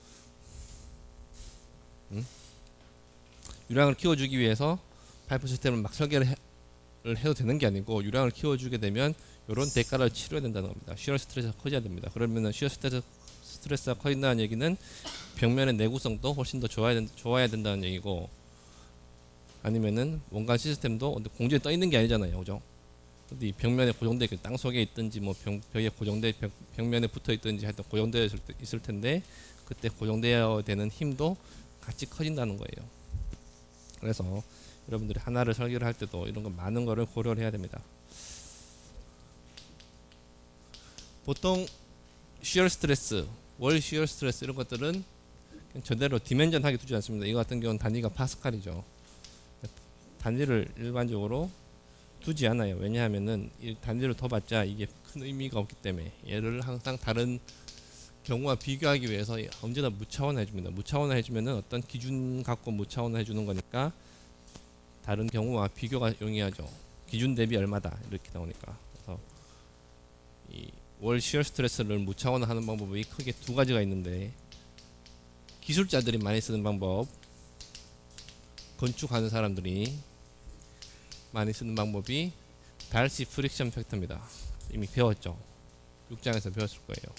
유량을 키워주기 위해서 파이프 시스템을 막 설계를 해도 되는 게 아니고, 유량을 키워주게 되면 이런 대가를 치러야 된다는 겁니다. 시어 스트레스가 커져야 됩니다. 그러면은 시어 스트레스가 커진다는 얘기는 벽면의 내구성도 훨씬 더 좋아야 된다는 얘기고, 아니면은 원간 시스템도 공중에 떠 있는 게 아니잖아요, 그죠? 근데 이 벽면에 고정돼 땅 속에 있든지 뭐 벽에 고정돼 벽면에 붙어 있든지 하여튼 고정되어 있을 텐데, 그때 고정되어야 되는 힘도 같이 커진다는 거예요. 그래서 여러분들이 하나를 설계를 할 때도 이런 거 많은 거를 고려를 해야 됩니다. 보통 시어 스트레스, 월 시어 스트레스 이런 것들은 그냥 저대로 디멘전하게 두지 않습니다. 이거 같은 경우는 단위가 파스칼이죠. 단위를 일반적으로 두지 않아요. 왜냐하면은 이 단위를 더 봤자 이게 큰 의미가 없기 때문에, 얘를 항상 다른 경우와 비교하기 위해서 언제나 무차원화 해줍니다. 무차원화 해주면은 어떤 기준 갖고 무차원화 해주는 거니까 다른 경우와 비교가 용이하죠. 기준 대비 얼마다 이렇게 나오니까. 그래서 이 월 시어 스트레스를 무차원화 하는 방법이 크게 두 가지가 있는데, 기술자들이 많이 쓰는 방법, 건축하는 사람들이 많이 쓰는 방법이 달시 프릭션 팩터입니다. 이미 배웠죠. 6장에서 배웠을 거예요.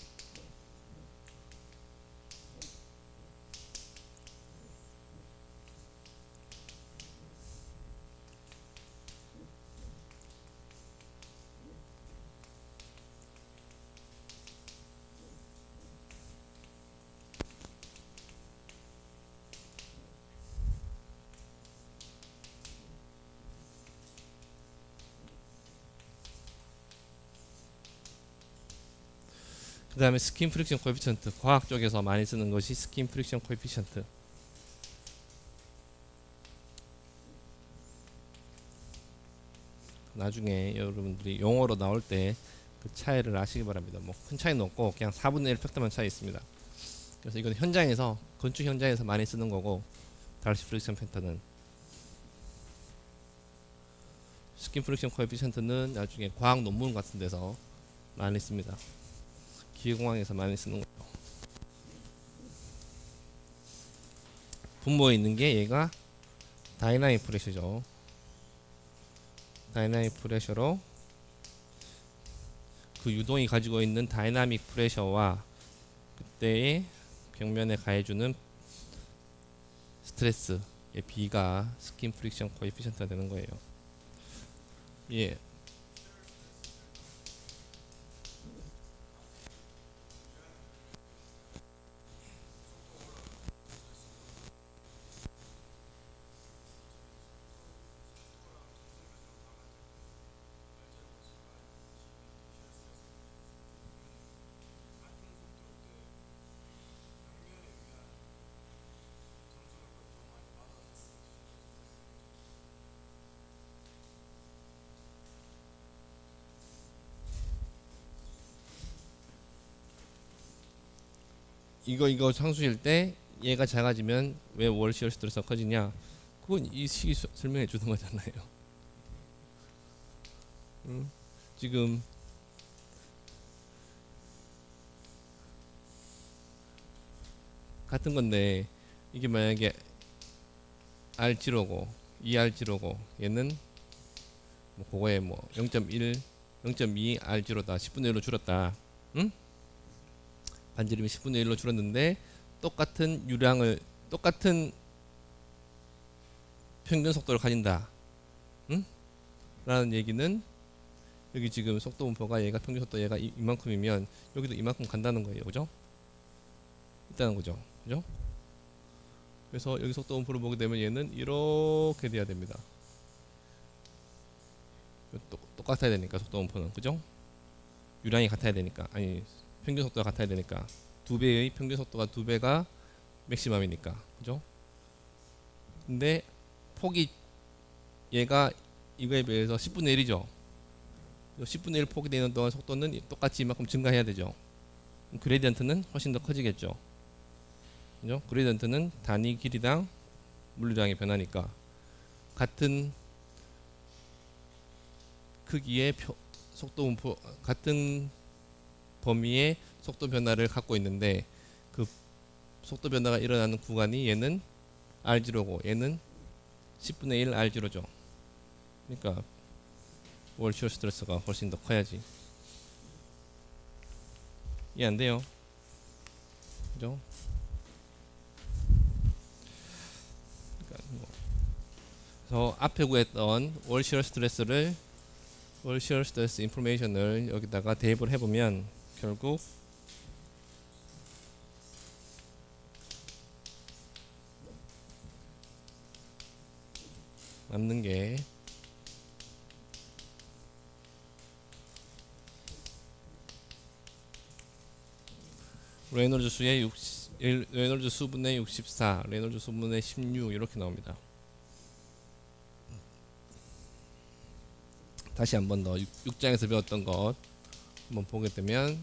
그 다음에 스킨 프릭션 코에피션트, 과학 쪽에서 많이 쓰는 것이 스킨 프릭션 코에피션트. 나중에 여러분들이 용어로 나올 때 그 차이를 아시기 바랍니다. 뭐 큰 차이는 없고 그냥 4분의 1 팩터만 차이 있습니다. 그래서 이건 현장에서 건축 현장에서 많이 쓰는 거고, 달시 프릭션 팩터는 스킨 프릭션 코에피션트는 나중에 과학 논문 같은 데서 많이 씁니다. 기계공학에서 많이 쓰는 거예요. 분모에 있는 게 얘가 다이나믹 프레셔죠. 다이나믹 프레셔로 그 유동이 가지고 있는 다이나믹 프레셔와 그때의 벽면에 가해주는 스트레스의 B가 스킨 프릭션 코에피션트가 되는 거예요. 예. 이거 상수일 때 얘가 작아지면 왜 월 시어 스트레스가 커지냐? 그건 이 식이 설명해 주는 거잖아요. 지금 같은 건데 이게 만약에 R0고 2R0고 얘는 뭐 그거에 뭐 0.1, 0.2 R0다 10분의 1로 줄었다. 응? 반지름이 10분의 1로 줄었는데 똑같은 유량을 똑같은 평균 속도를 가진다. 응? 라는 얘기는 여기 지금 속도 분포가 얘가 평균 속도 얘가 이만큼이면 여기도 이만큼 간다는 거예요. 그죠? 있다는 거죠. 그죠? 그래서 여기 속도 분포를 보게 되면 얘는 이렇게 돼야 됩니다. 똑같아야 되니까 속도 분포는. 그죠? 유량이 같아야 되니까. 아니 평균 속도가 같아야 되니까. 2배의 평균 속도가 2배가 맥시멈이니까. 그죠? 근데 폭이 얘가 이거에 비해서 10분의 1이죠. 10분의 1 폭이 되는 동안 속도는 똑같이 이만큼 증가해야 되죠. 그레디언트는 훨씬 더 커지겠죠. 그죠? 그레디언트는 단위 길이당 물리량의 변화니까 같은 크기의 속도 분포, 같은 범위의 속도 변화를 갖고 있는데 그 속도 변화가 일어나는 구간이 얘는 R0고 얘는 10분의 1 R0죠. 그러니까 월 시어 스트레스가 훨씬 더 커야지. 이해 안 돼요? 그죠? 그래서 앞에 구했던 월 시어 스트레스를 월 시어 스트레스 인포메이션을 여기다가 대입을 해보면 결국 맞는 게 레이놀즈 수의 레이놀즈 수분의 64, 레이놀즈 수분의 16 이렇게 나옵니다. 다시 한번 더 6장에서 배웠던 것 한번 보게 되면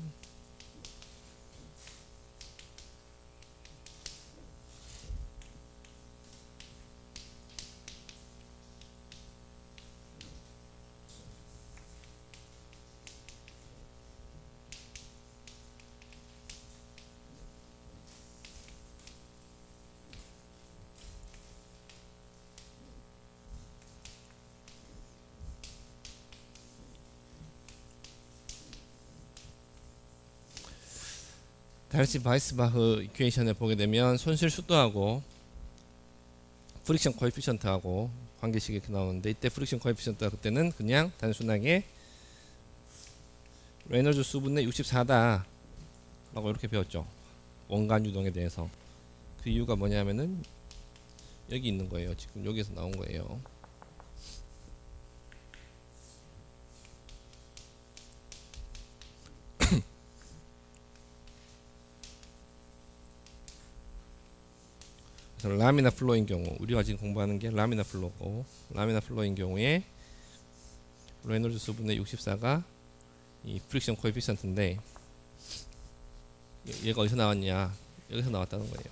달시 바이스바흐 이퀘이션을 보게 되면 손실速도하고 프릭션 코에피션트하고 관계식이 이렇게 나오는데 이때 프릭션 코에피션트가 그때는 그냥 단순하게 레이놀즈 수분의 64다 라고 이렇게 배웠죠. 원간 유동에 대해서. 그 이유가 뭐냐면은 여기 있는 거예요. 지금 여기에서 나온 거예요. 라미나 플로인 경우 우리가 지금 공부하는 게 라미나 플로고 라미나 플로인 경우에 레이놀즈 수분의 64가 이 프릭션 코에피션트인데 얘가 어디서 나왔냐? 여기서 나왔다는 거예요.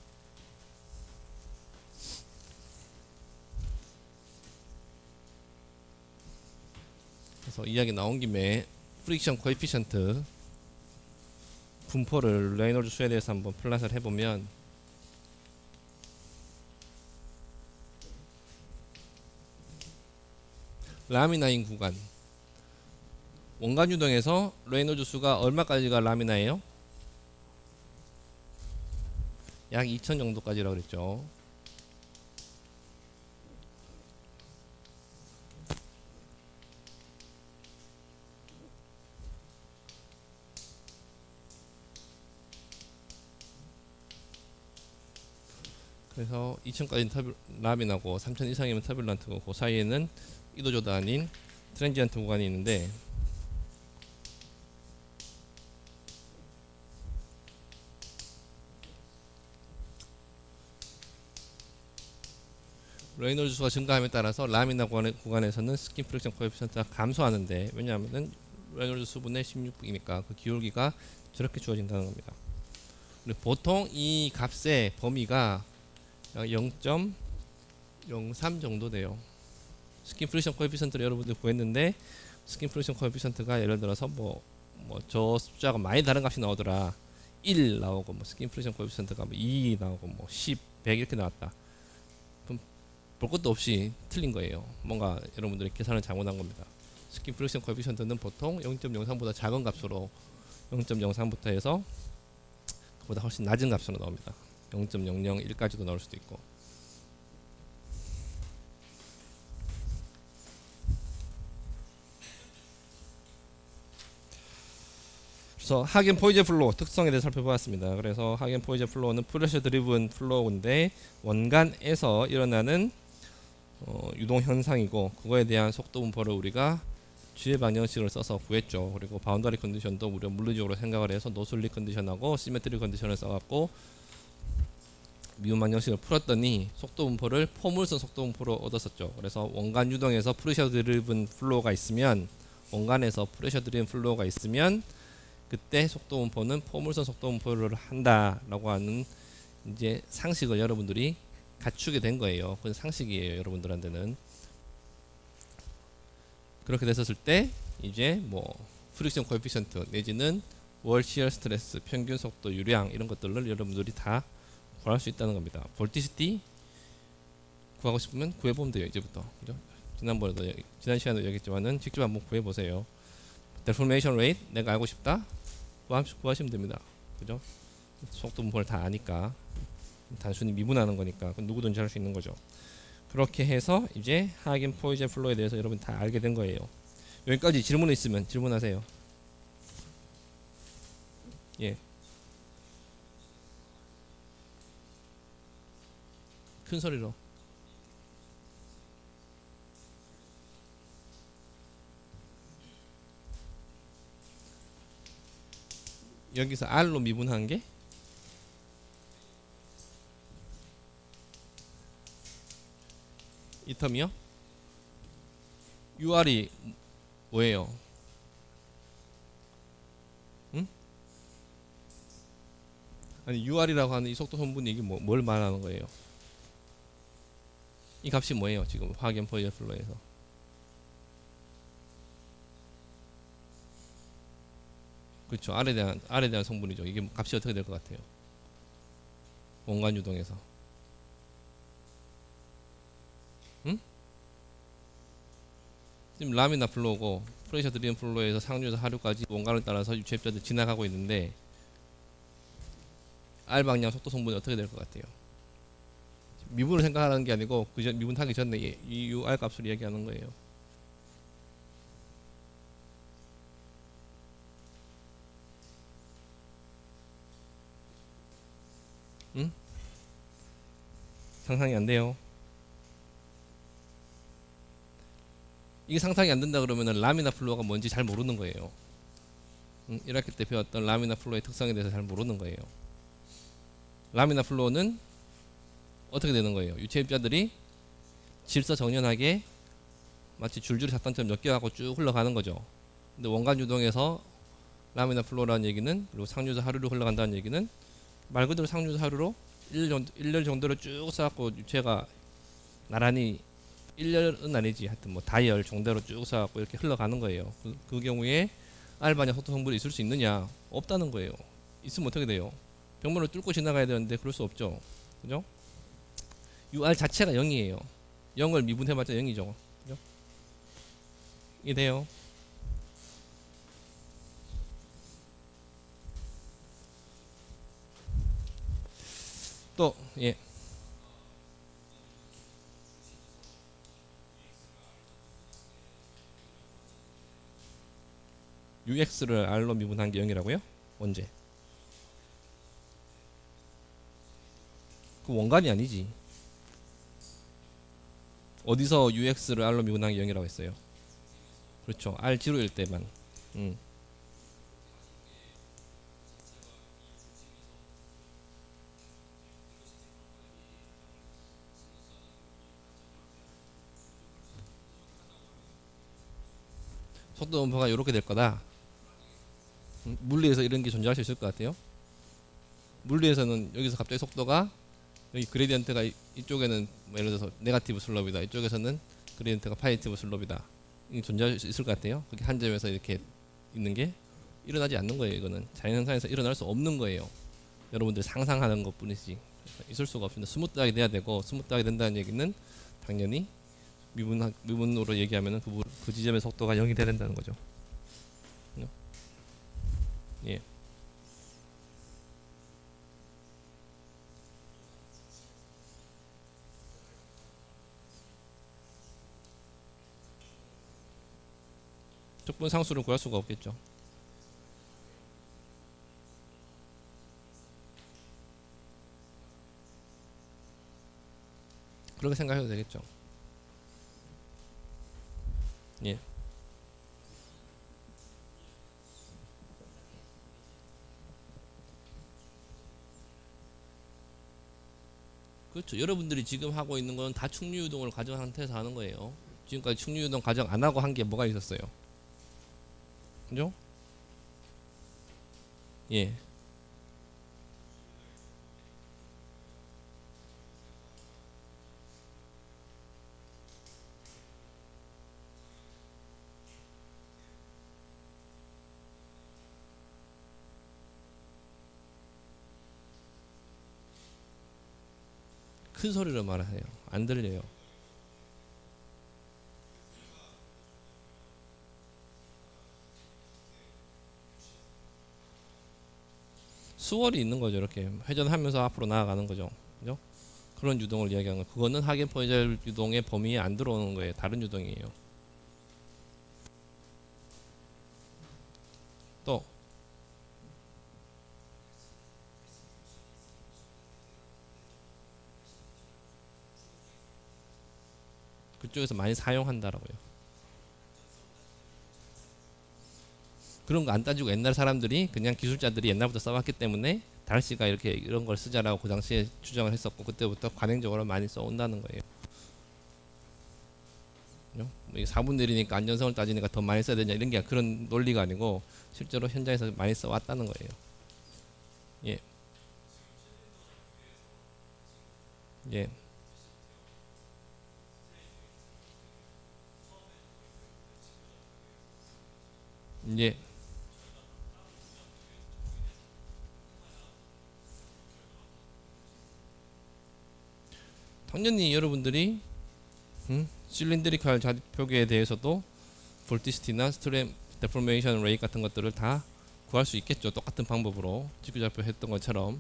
그래서 이야기 나온 김에 프릭션 코에피션트 분포를 레이놀즈 수에 대해서 한번 플랫을 해보면 라미나인 구간 원간 유동에서 레이놀즈 수가 얼마까지가 라미나예요? 약 2000 정도까지라고 그랬죠. 그래서 2000까지는 라미나고 3000 이상이면 터뷸런트고 그 사이에는 이도저도 아닌 트랜지언트 구간이 있는데 레이놀즈 수가 증가함에 따라서 라미나 구간에서는 스킨 프릭션 코에피션트가 감소하는데 왜냐하면 레이놀즈 수분의 16이니까 그 기울기가 저렇게 주어진다는 겁니다. 그리고 보통 이 값의 범위가 0.03 정도 돼요. 스킨 프릭션 코에피션트를 여러분들 구했는데 스킨 프릭션 코에피션트가 예를 들어서 뭐 저 숫자가 많이 다른 값이 나오더라. 1 나오고 뭐 스킨 프릭션 코에피션트가 뭐 2 나오고 뭐 10, 100 이렇게 나왔다. 그럼 볼 것도 없이 틀린 거예요. 뭔가 여러분들이 계산을 잘못한 겁니다. 스킨 프릭션 코에피션트는 보통 0.03보다 작은 값으로 0.03부터 해서 그보다 훨씬 낮은 값으로 나옵니다. 0.001까지도 나올 수도 있고. 그래서 하겐 포이제 플로우 특성에 대해서 살펴보았습니다. 그래서 하겐 포이제 플로우는 프레셔 드리븐 플로우인데 원간에서 일어나는 유동 현상이고 그거에 대한 속도 분포를 우리가 주의 방정식을 써서 구했죠. 그리고 바운더리 컨디션도 우리가 물리적으로 생각을 해서 노슬리 컨디션하고 시메트리 컨디션을 써갖고 미분 방정식을 풀었더니 속도 분포를 포물선 속도 분포로 얻었었죠. 그래서 원간 유동에서 프레셔 드리븐 플로우가 있으면 원간에서 프레셔 드리븐 플로우가 있으면 그때 속도 분포는 포물선 속도 분포를 한다라고 하는 이제 상식을 여러분들이 갖추게 된 거예요. 그건 상식이에요, 여러분들한테는. 그렇게 됐었을 때 이제 뭐 프릭션 코에피션트 내지는 월 시어 스트레스, 평균 속도, 유량 이런 것들을 여러분들이 다 구할 수 있다는 겁니다. 볼티시티 구하고 싶으면 구해보면 돼요, 이제부터. 그죠? 지난 시간에도 얘기했지만은 직접 한번 구해보세요. 데포메이션 레이트 내가 알고 싶다 구하시면 됩니다. 그죠? 속도 분포를 다 아니까 단순히 미분하는 거니까 누구든지 할 수 있는 거죠. 그렇게 해서 이제 하겐 포이제 플로우에 대해서 여러분 다 알게 된 거예요. 여기까지 질문 있으면 질문하세요. 예. 큰 소리로. 여기서 R로 미분한 게 이 텀이요? UR이 뭐예요? 응? 아니 UR이라고 하는 이 속도 성분이 이게 뭘 말하는 거예요? 이 값이 뭐예요? 지금 하겐 포이제 플로우에서 그렇죠. R에 대한 성분이죠. 이게 값이 어떻게 될 것 같아요? 원간 유동에서 응? 지금 라미나 플로우고 프레셔 드리븐 플로우에서 상류에서 하류까지 원간을 따라서 유체입자들 지나가고 있는데 R 방향 속도 성분이 어떻게 될 것 같아요? 미분을 생각하는 게 아니고 미분하기 전에 이 UR 값을 얘기하는 거예요. 응? 상상이 안 돼요. 이게 상상이 안 된다 그러면은 라미나 플로우가 뭔지 잘 모르는 거예요. 응? 1학기 때 배웠던 라미나 플로우의 특성에 대해서 잘 모르는 거예요. 라미나 플로우는 어떻게 되는 거예요? 유체입자들이 질서정연하게 마치 줄줄이 잣단처럼 엮여갖고 쭉 흘러가는 거죠. 근데 원간 유동에서 라미나 플로라는 얘기는, 그리고 상류에서 하류로 흘러간다는 얘기는 말 그대로 상류에서 하류로 1년 정도로 쭉 쌓았고, 유체가 나란히 1년은 아니지, 하여튼 뭐 다이얼 정도로 쭉 쌓았고 이렇게 흘러가는 거예요. 그 경우에 알반야 속도 성분이 있을 수 있느냐? 없다는 거예요. 있으면 어떻게 돼요? 병문을 뚫고 지나가야 되는데 그럴 수 없죠. 그죠? UR 자체가 0이에요. 0을 미분해봤자 0이죠. 그죠? 이게 돼요. 또, 예. UX를 R로 미분한 게 0이라고요? 언제? 그 원간이 아니지. 어디서 UX를 R로 미분한 게 0이라고 했어요? 그렇죠. R0일 때만. 음. 속도 분포가 이렇게 될 거다. 물리에서 이런 게 존재할 수 있을 것 같아요. 물리에서는 여기서 갑자기 속도가, 여기 그레디언트가 이쪽에는 뭐 예를 들어서 네가티브 슬롭이다, 이쪽에서는 그레디언트가 파지티브 슬롭이다, 이게 존재할 수 있을 것 같아요. 그게 한 점에서 이렇게 있는 게 일어나지 않는 거예요. 이거는 자연현상에서 일어날 수 없는 거예요. 여러분들이 상상하는 것 뿐이지 있을 수가 없습니다. 스무트하게 돼야 되고, 스무트하게 된다는 얘기는 당연히 미분으로 얘기하면은 그 지점의 속도가 0이 돼야 된다는 거죠. 예. 적분 상수를 구할 수가 없겠죠. 그렇게 생각해도 되겠죠. 예. 그렇죠. 여러분들이 지금 하고 있는 건 다 충류유동을 가정한 상태에서 하는 거예요. 지금까지 충류유동 가정 안 하고 한 게 뭐가 있었어요? 그죠? 예. 큰 소리로 말하세요. 안 들려요. 수월이 있는 거죠. 이렇게 회전하면서 앞으로 나아가는 거죠. 그죠? 그런 유동을 이야기하는 거. 그거는 하겐 포이젤 유동의 범위에 안 들어오는 거예요. 다른 유동이에요. 또 그쪽에서 많이 사용한다라고요. 그런 거 안 따지고 옛날 사람들이, 그냥 기술자들이 옛날부터 써왔기 때문에 달씨가 이렇게 이런 걸 쓰자라고 그 당시에 주장을 했었고, 그때부터 관행적으로 많이 써온다는 거예요. 4분의 1이니까 안전성을 따지니까 더 많이 써야 되냐, 이런 게 그런 논리가 아니고 실제로 현장에서 많이 써왔다는 거예요. 예. 예. 예. 당연히 여러분들이 실린드리칼 좌표계에 대해서도 볼티시티나 스트램 데포메이션 레이트 같은 것들을 다 구할 수 있겠죠. 똑같은 방법으로 직구좌표 했던 것처럼.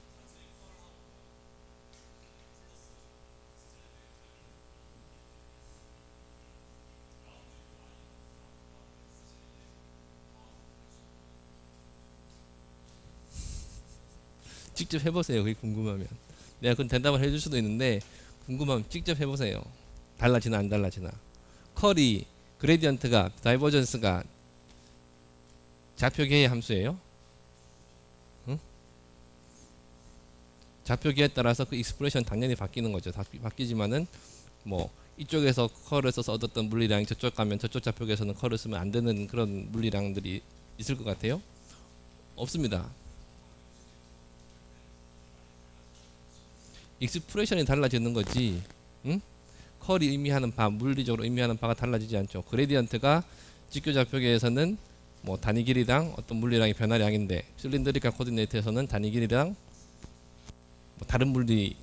직접 해보세요. 그게 궁금하면. 내가 그건 대답을 해줄 수도 있는데, 궁금하면 직접 해보세요. 달라지나 안 달라지나. 컬이, 그레디언트가, 다이버전스가 좌표계의 함수예요. 응? 좌표계에 따라서 그 익스프레션 당연히 바뀌는 거죠. 바뀌지만은 뭐 이쪽에서 컬을 써서 얻었던 물리량이 저쪽 가면 저쪽 좌표계에서는 컬을 쓰면 안 되는 그런 물리량들이 있을 것 같아요? 없습니다. 익스프레션이 달라지는 거지. 응? 컬이 의미하는 바, 물리적으로 의미하는 바가 달라지지 않죠. 그레디언트가 직교 좌표계에서는 뭐 단위 길이당 어떤 물리량의 변화량인데 실린더리컬 코디네이트에서는 단위 길이당 뭐 다른 물리적인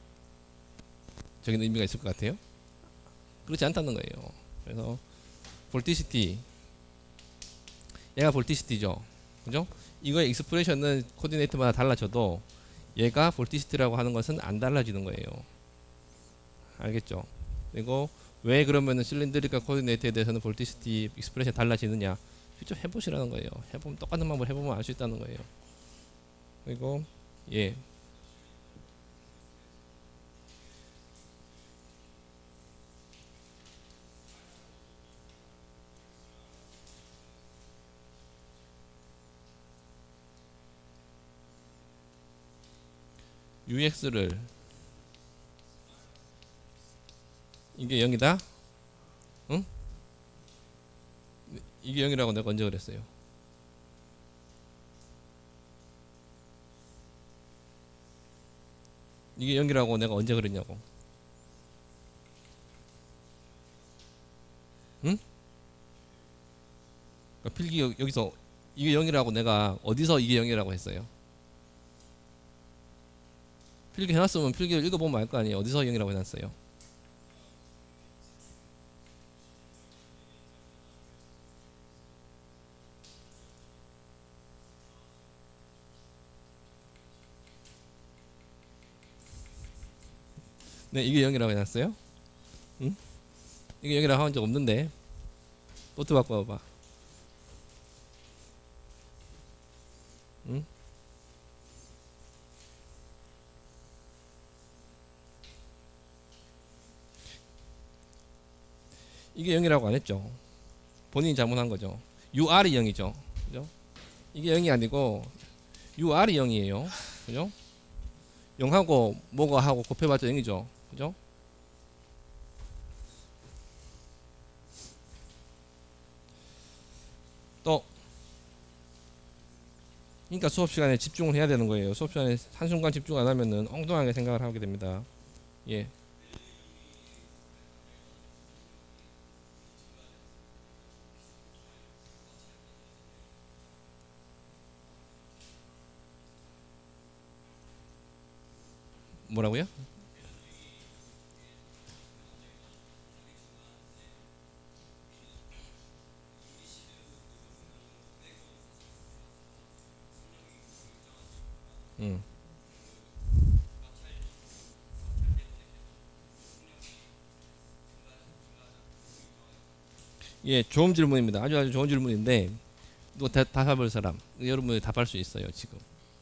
의미가 있을 것 같아요? 그렇지 않다는 거예요. 그래서 볼티시티, 얘가 볼티시티죠. 그죠? 이거의 익스프레션은 코디네이트마다 달라져도 얘가 볼티시티라고 하는 것은 안 달라지는 거예요. 알겠죠? 그리고 왜 그러면은 실린드리컬 코디네이트에 대해서는 볼티시티 익스프레션이 달라지느냐? 직접 해보시라는 거예요. 해보면 똑같은 방법 해보면 알 수 있다는 거예요. 그리고 예. UX를 이게 0이다? 응? 이게 0이라고 내가 언제 그랬어요? 이게 0이라고 내가 언제 그랬냐고. 응? 그러니까 필기 여기서 이게 0이라고 내가 어디서 이게 0이라고 했어요? 필기 해놨으면 필기를 읽어보면 알 거 아니에요. 어디서 0이라고 해놨어요? 네, 이게 0이라고 해놨어요? 응? 이게 0이라고 한 적 없는데 노트 바꿔봐. 응? 이게 0이라고 안 했죠. 본인이 잘못한 거죠. UR이 0이죠. 그죠? 이게 0이 아니고 UR이 0이에요. 그죠? 0하고 뭐가 하고 곱해봤자 0이죠. 그죠? 또 그러니까 수업 시간에 집중을 해야 되는 거예요. 수업 시간에 한순간 집중 안 하면은 엉뚱하게 생각을 하게 됩니다. 예. 뭐라고요? 음. 예, 좋은 질문입니다. 아주 좋은 질문인데 또 답해볼 사람 여러분이 답할 수 있어요. 지금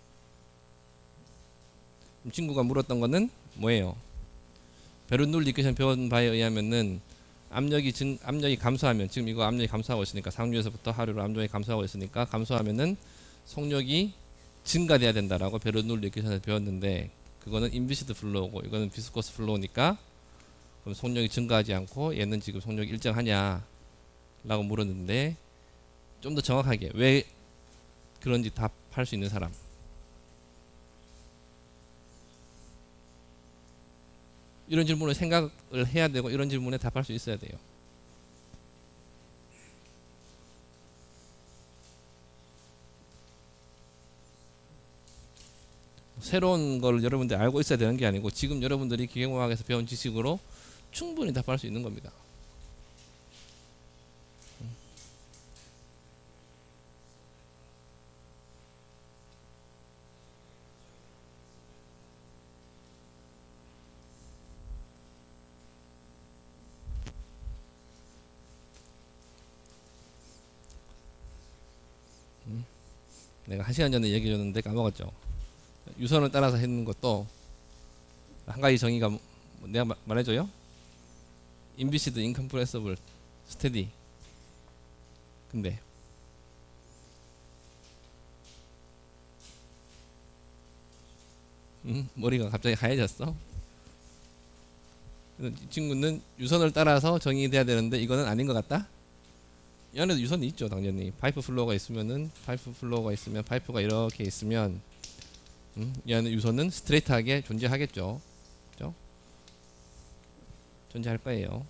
친구가 물었던 거는 뭐예요? 베르놀 리케이션 배운 바에 의하면은 압력이 감소하면 지금 이거 압력이 감소하고 있으니까 상류에서부터 하류로 압력이 감소하고 있으니까 감소하면은 속력이 증가돼야 된다라고 베르놀 리케이션에서 배웠는데 그거는 인비시드 플로우고 이거는 비스코스 플로우니까 그럼 속력이 증가하지 않고 얘는 지금 속력이 일정하냐 라고 물었는데 좀 더 정확하게 왜 그런지 답할 수 있는 사람. 이런 질문을 생각을 해야 되고 이런 질문에 답할 수 있어야 돼요. 새로운 걸 여러분들이 알고 있어야 되는 게 아니고 지금 여러분들이 기계공학에서 배운 지식으로 충분히 답할 수 있는 겁니다. 내가 1시간 전에 얘기해 줬는데 까먹었죠. 유선을 따라서 했는 것도 한 가지 정의가 내가 말해줘요? 인비시드 인컴프레서블 스테디. 근데 머리가 갑자기 하얘졌어? 이 친구는 유선을 따라서 정의돼야 되는데 이거는 아닌 것 같다. 이 안에도 유선이 있죠. 당연히 파이프 플로어가 있으면은 파이프가 이렇게 있으면 이 안에 유선은 스트레이트하게 존재하겠죠. 그죠? 존재할 거예요.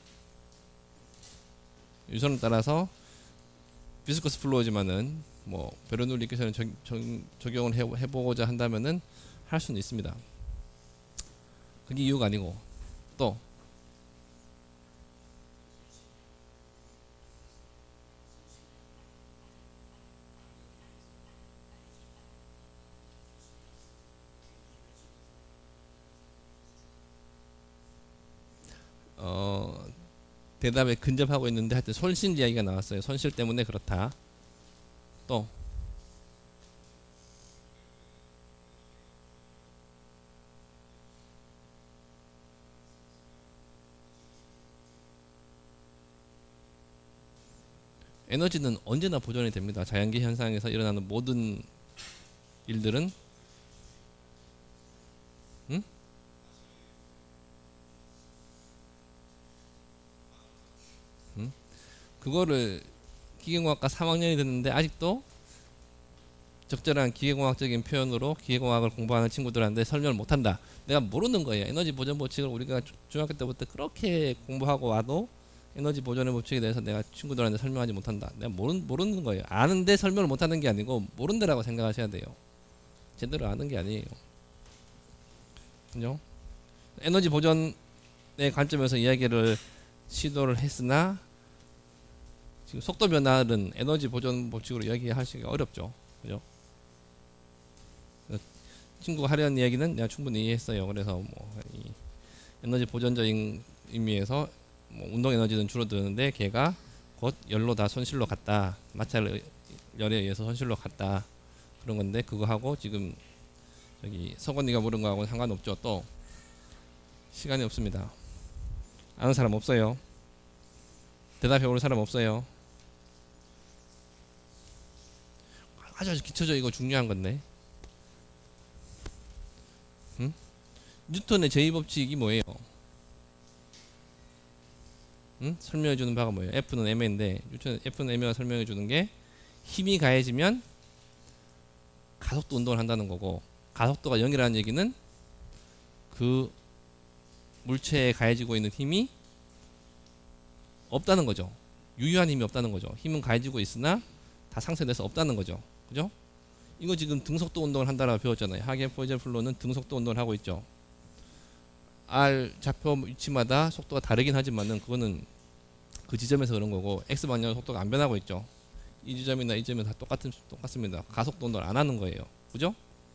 유선을 따라서 비스커스 플로어지만은 뭐 베르놀 이퀘이션을 적용을 해보고자 한다면은 할 수는 있습니다. 그게 이유가 아니고 또 대답에 근접하고 있는데 하여튼 손실 이야기가 나왔어요. 손실 때문에 그렇다. 또 에너지는 언제나 보존이 됩니다. 자연계 현상에서 일어나는 모든 일들은 그거를 기계공학과 3학년이 됐는데 아직도 적절한 기계공학적인 표현으로 기계공학을 공부하는 친구들한테 설명을 못한다. 내가 모르는 거예요. 에너지 보존 법칙을 우리가 중학교 때부터 그렇게 공부하고 와도 에너지 보존의 법칙에 대해서 내가 친구들한테 설명하지 못한다. 내가 모르는 거예요. 아는데 설명을 못하는 게 아니고 모른다라고 생각하셔야 돼요. 제대로 아는 게 아니에요. 그죠? 에너지 보존의 관점에서 이야기를 시도를 했으나 지금 속도 변화는 에너지 보존 법칙으로 이야기하시기가 어렵죠. 그죠? 친구가 하려는 이야기는 내가 충분히 이해했어요. 그래서 뭐 이 에너지 보존적인 의미에서 뭐 운동 에너지는 줄어드는데 걔가 곧 열로 다 손실로 갔다. 마찰 열에 의해서 손실로 갔다. 그런 건데 그거하고 지금 저기 석원이가 물은 거하고는 상관없죠. 또 시간이 없습니다. 아는 사람 없어요. 대답해 올 사람 없어요. 아주 기초적 이거 중요한 건데. 뉴턴의 제2법칙이 뭐예요? 설명해주는 바가 뭐예요? F는 mA인데 뉴턴 F는 mA가 설명해주는 게 힘이 가해지면 가속도 운동을 한다는 거고 가속도가 0이라는 얘기는 그 물체에 가해지고 있는 힘이 없다는 거죠. 유효한 힘이 없다는 거죠. 힘은 가해지고 있으나 다 상쇄돼서 없다는 거죠. 그죠? 이거 지금 등속도 운동을 한다라고 배웠잖아요. 하겐 포이젤 플로는 등속도 운동을 하고 있죠. R 좌표 위치마다 속도가 다르긴 하지만은 그거는 그 지점에서 그런 거고 X 방향 속도가 안 변하고 있죠. 이 지점이나 이 지점은 다 똑같습니다. 가속도 운동을 안 하는 거예요. 그죠?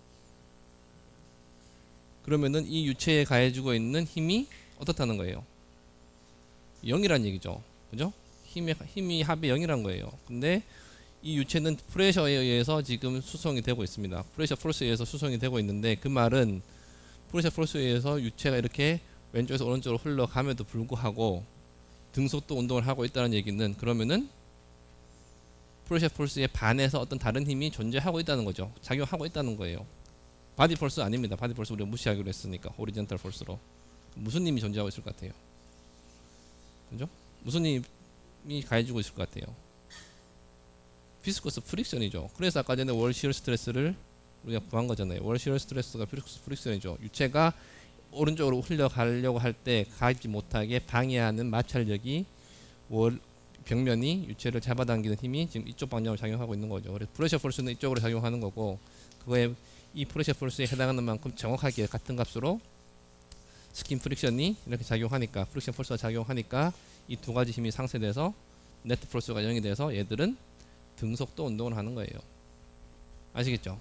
그러면은 이 유체에 가해지고 있는 힘이 어떻다는 거예요? 0이란 얘기죠. 그죠? 힘이 합이 0이란 거예요. 근데 이 유체는 프레셔에 의해서 지금 수송이 되고 있습니다. 프레셔 포스에 의해서 수송이 되고 있는데 그 말은 프레셔 포스에 의해서 유체가 이렇게 왼쪽에서 오른쪽으로 흘러감에도 불구하고 등속도 운동을 하고 있다는 얘기는 그러면은 프레셔 포스에 반해서 어떤 다른 힘이 존재하고 있다는 거죠. 작용하고 있다는 거예요. 바디 폴스 아닙니다. 바디 폴스 우리가 무시하기로 했으니까 호리젠탈 폴스로 무슨 힘이 존재하고 있을 것 같아요? 그죠? 무슨 힘이 가해지고 있을 것 같아요? 비스커스 프릭션이죠. 그래서 아까 전에 월 시어 스트레스를 우리가 구한 거잖아요. 월 시어 스트레스가 비스커스 프릭션이죠. 유체가 오른쪽으로 흘러가려고 할 때 가지 못하게 방해하는 마찰력이 월 벽면이 유체를 잡아당기는 힘이 지금 이쪽 방향으로 작용하고 있는 거죠. 그래서 프레셔 폴스는 이쪽으로 작용하는 거고 그거에 이 프레셔 폴스에 해당하는 만큼 정확하게 같은 값으로 스킨 프릭션이 이렇게 작용하니까 프릭션 폴스가 작용하니까 이 두 가지 힘이 상쇄돼서 네트 폴스가 0이 돼서 얘들은 등속도 운동을 하는 거예요. 아시겠죠?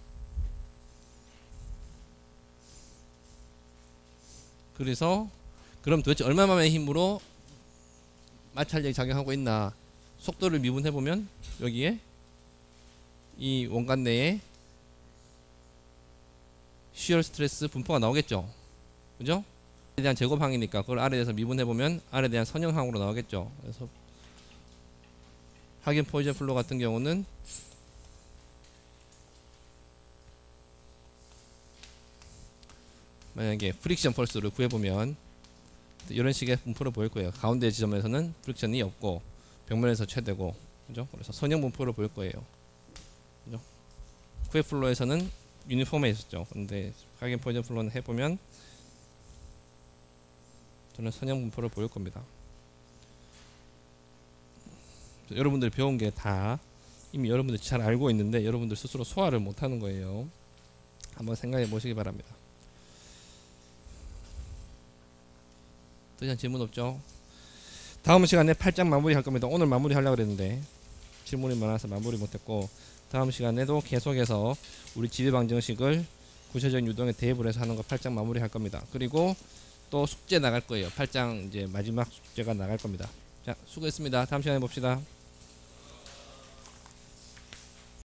그래서 그럼 도대체 얼마만의 힘으로 마찰력이 작용하고 있나 속도를 미분해보면 여기에 이 원간 내에 시어 스트레스 분포가 나오겠죠. 그죠? R에 대한 제곱항이니까 그걸 R에 대해서 미분해보면 R에 대한 선형항으로 나오겠죠. 그래서 하겐 포이젤 플로 같은 경우는 만약에 프릭션 펄스를 구해보면 이런 식의 분포를 보일 거예요. 가운데 지점에서는 프릭션이 없고 벽면에서 최대고, 그죠? 그래서 선형 분포를 보일 거예요. 그죠? 쿠웨 플로에서는 유니폼에 있었죠. 근데 하겐 포이전 플로는 해보면 저는 선형 분포를 보일 겁니다. 여러분들이 배운 게 다 이미 여러분들이 잘 알고 있는데 여러분들 스스로 소화를 못하는 거예요. 한번 생각해 보시기 바랍니다. 더 이상 질문 없죠? 다음 시간에 8장 마무리 할 겁니다. 오늘 마무리 하려고 그랬는데 질문이 많아서 마무리 못했고, 다음 시간에도 계속해서 우리 지배방정식을 구체적인 유동에 대입을 해서 하는 거 8장 마무리 할 겁니다. 그리고 또 숙제 나갈 거예요. 8장 이제 마지막 숙제가 나갈 겁니다. 자, 수고했습니다. 다음 시간에 봅시다.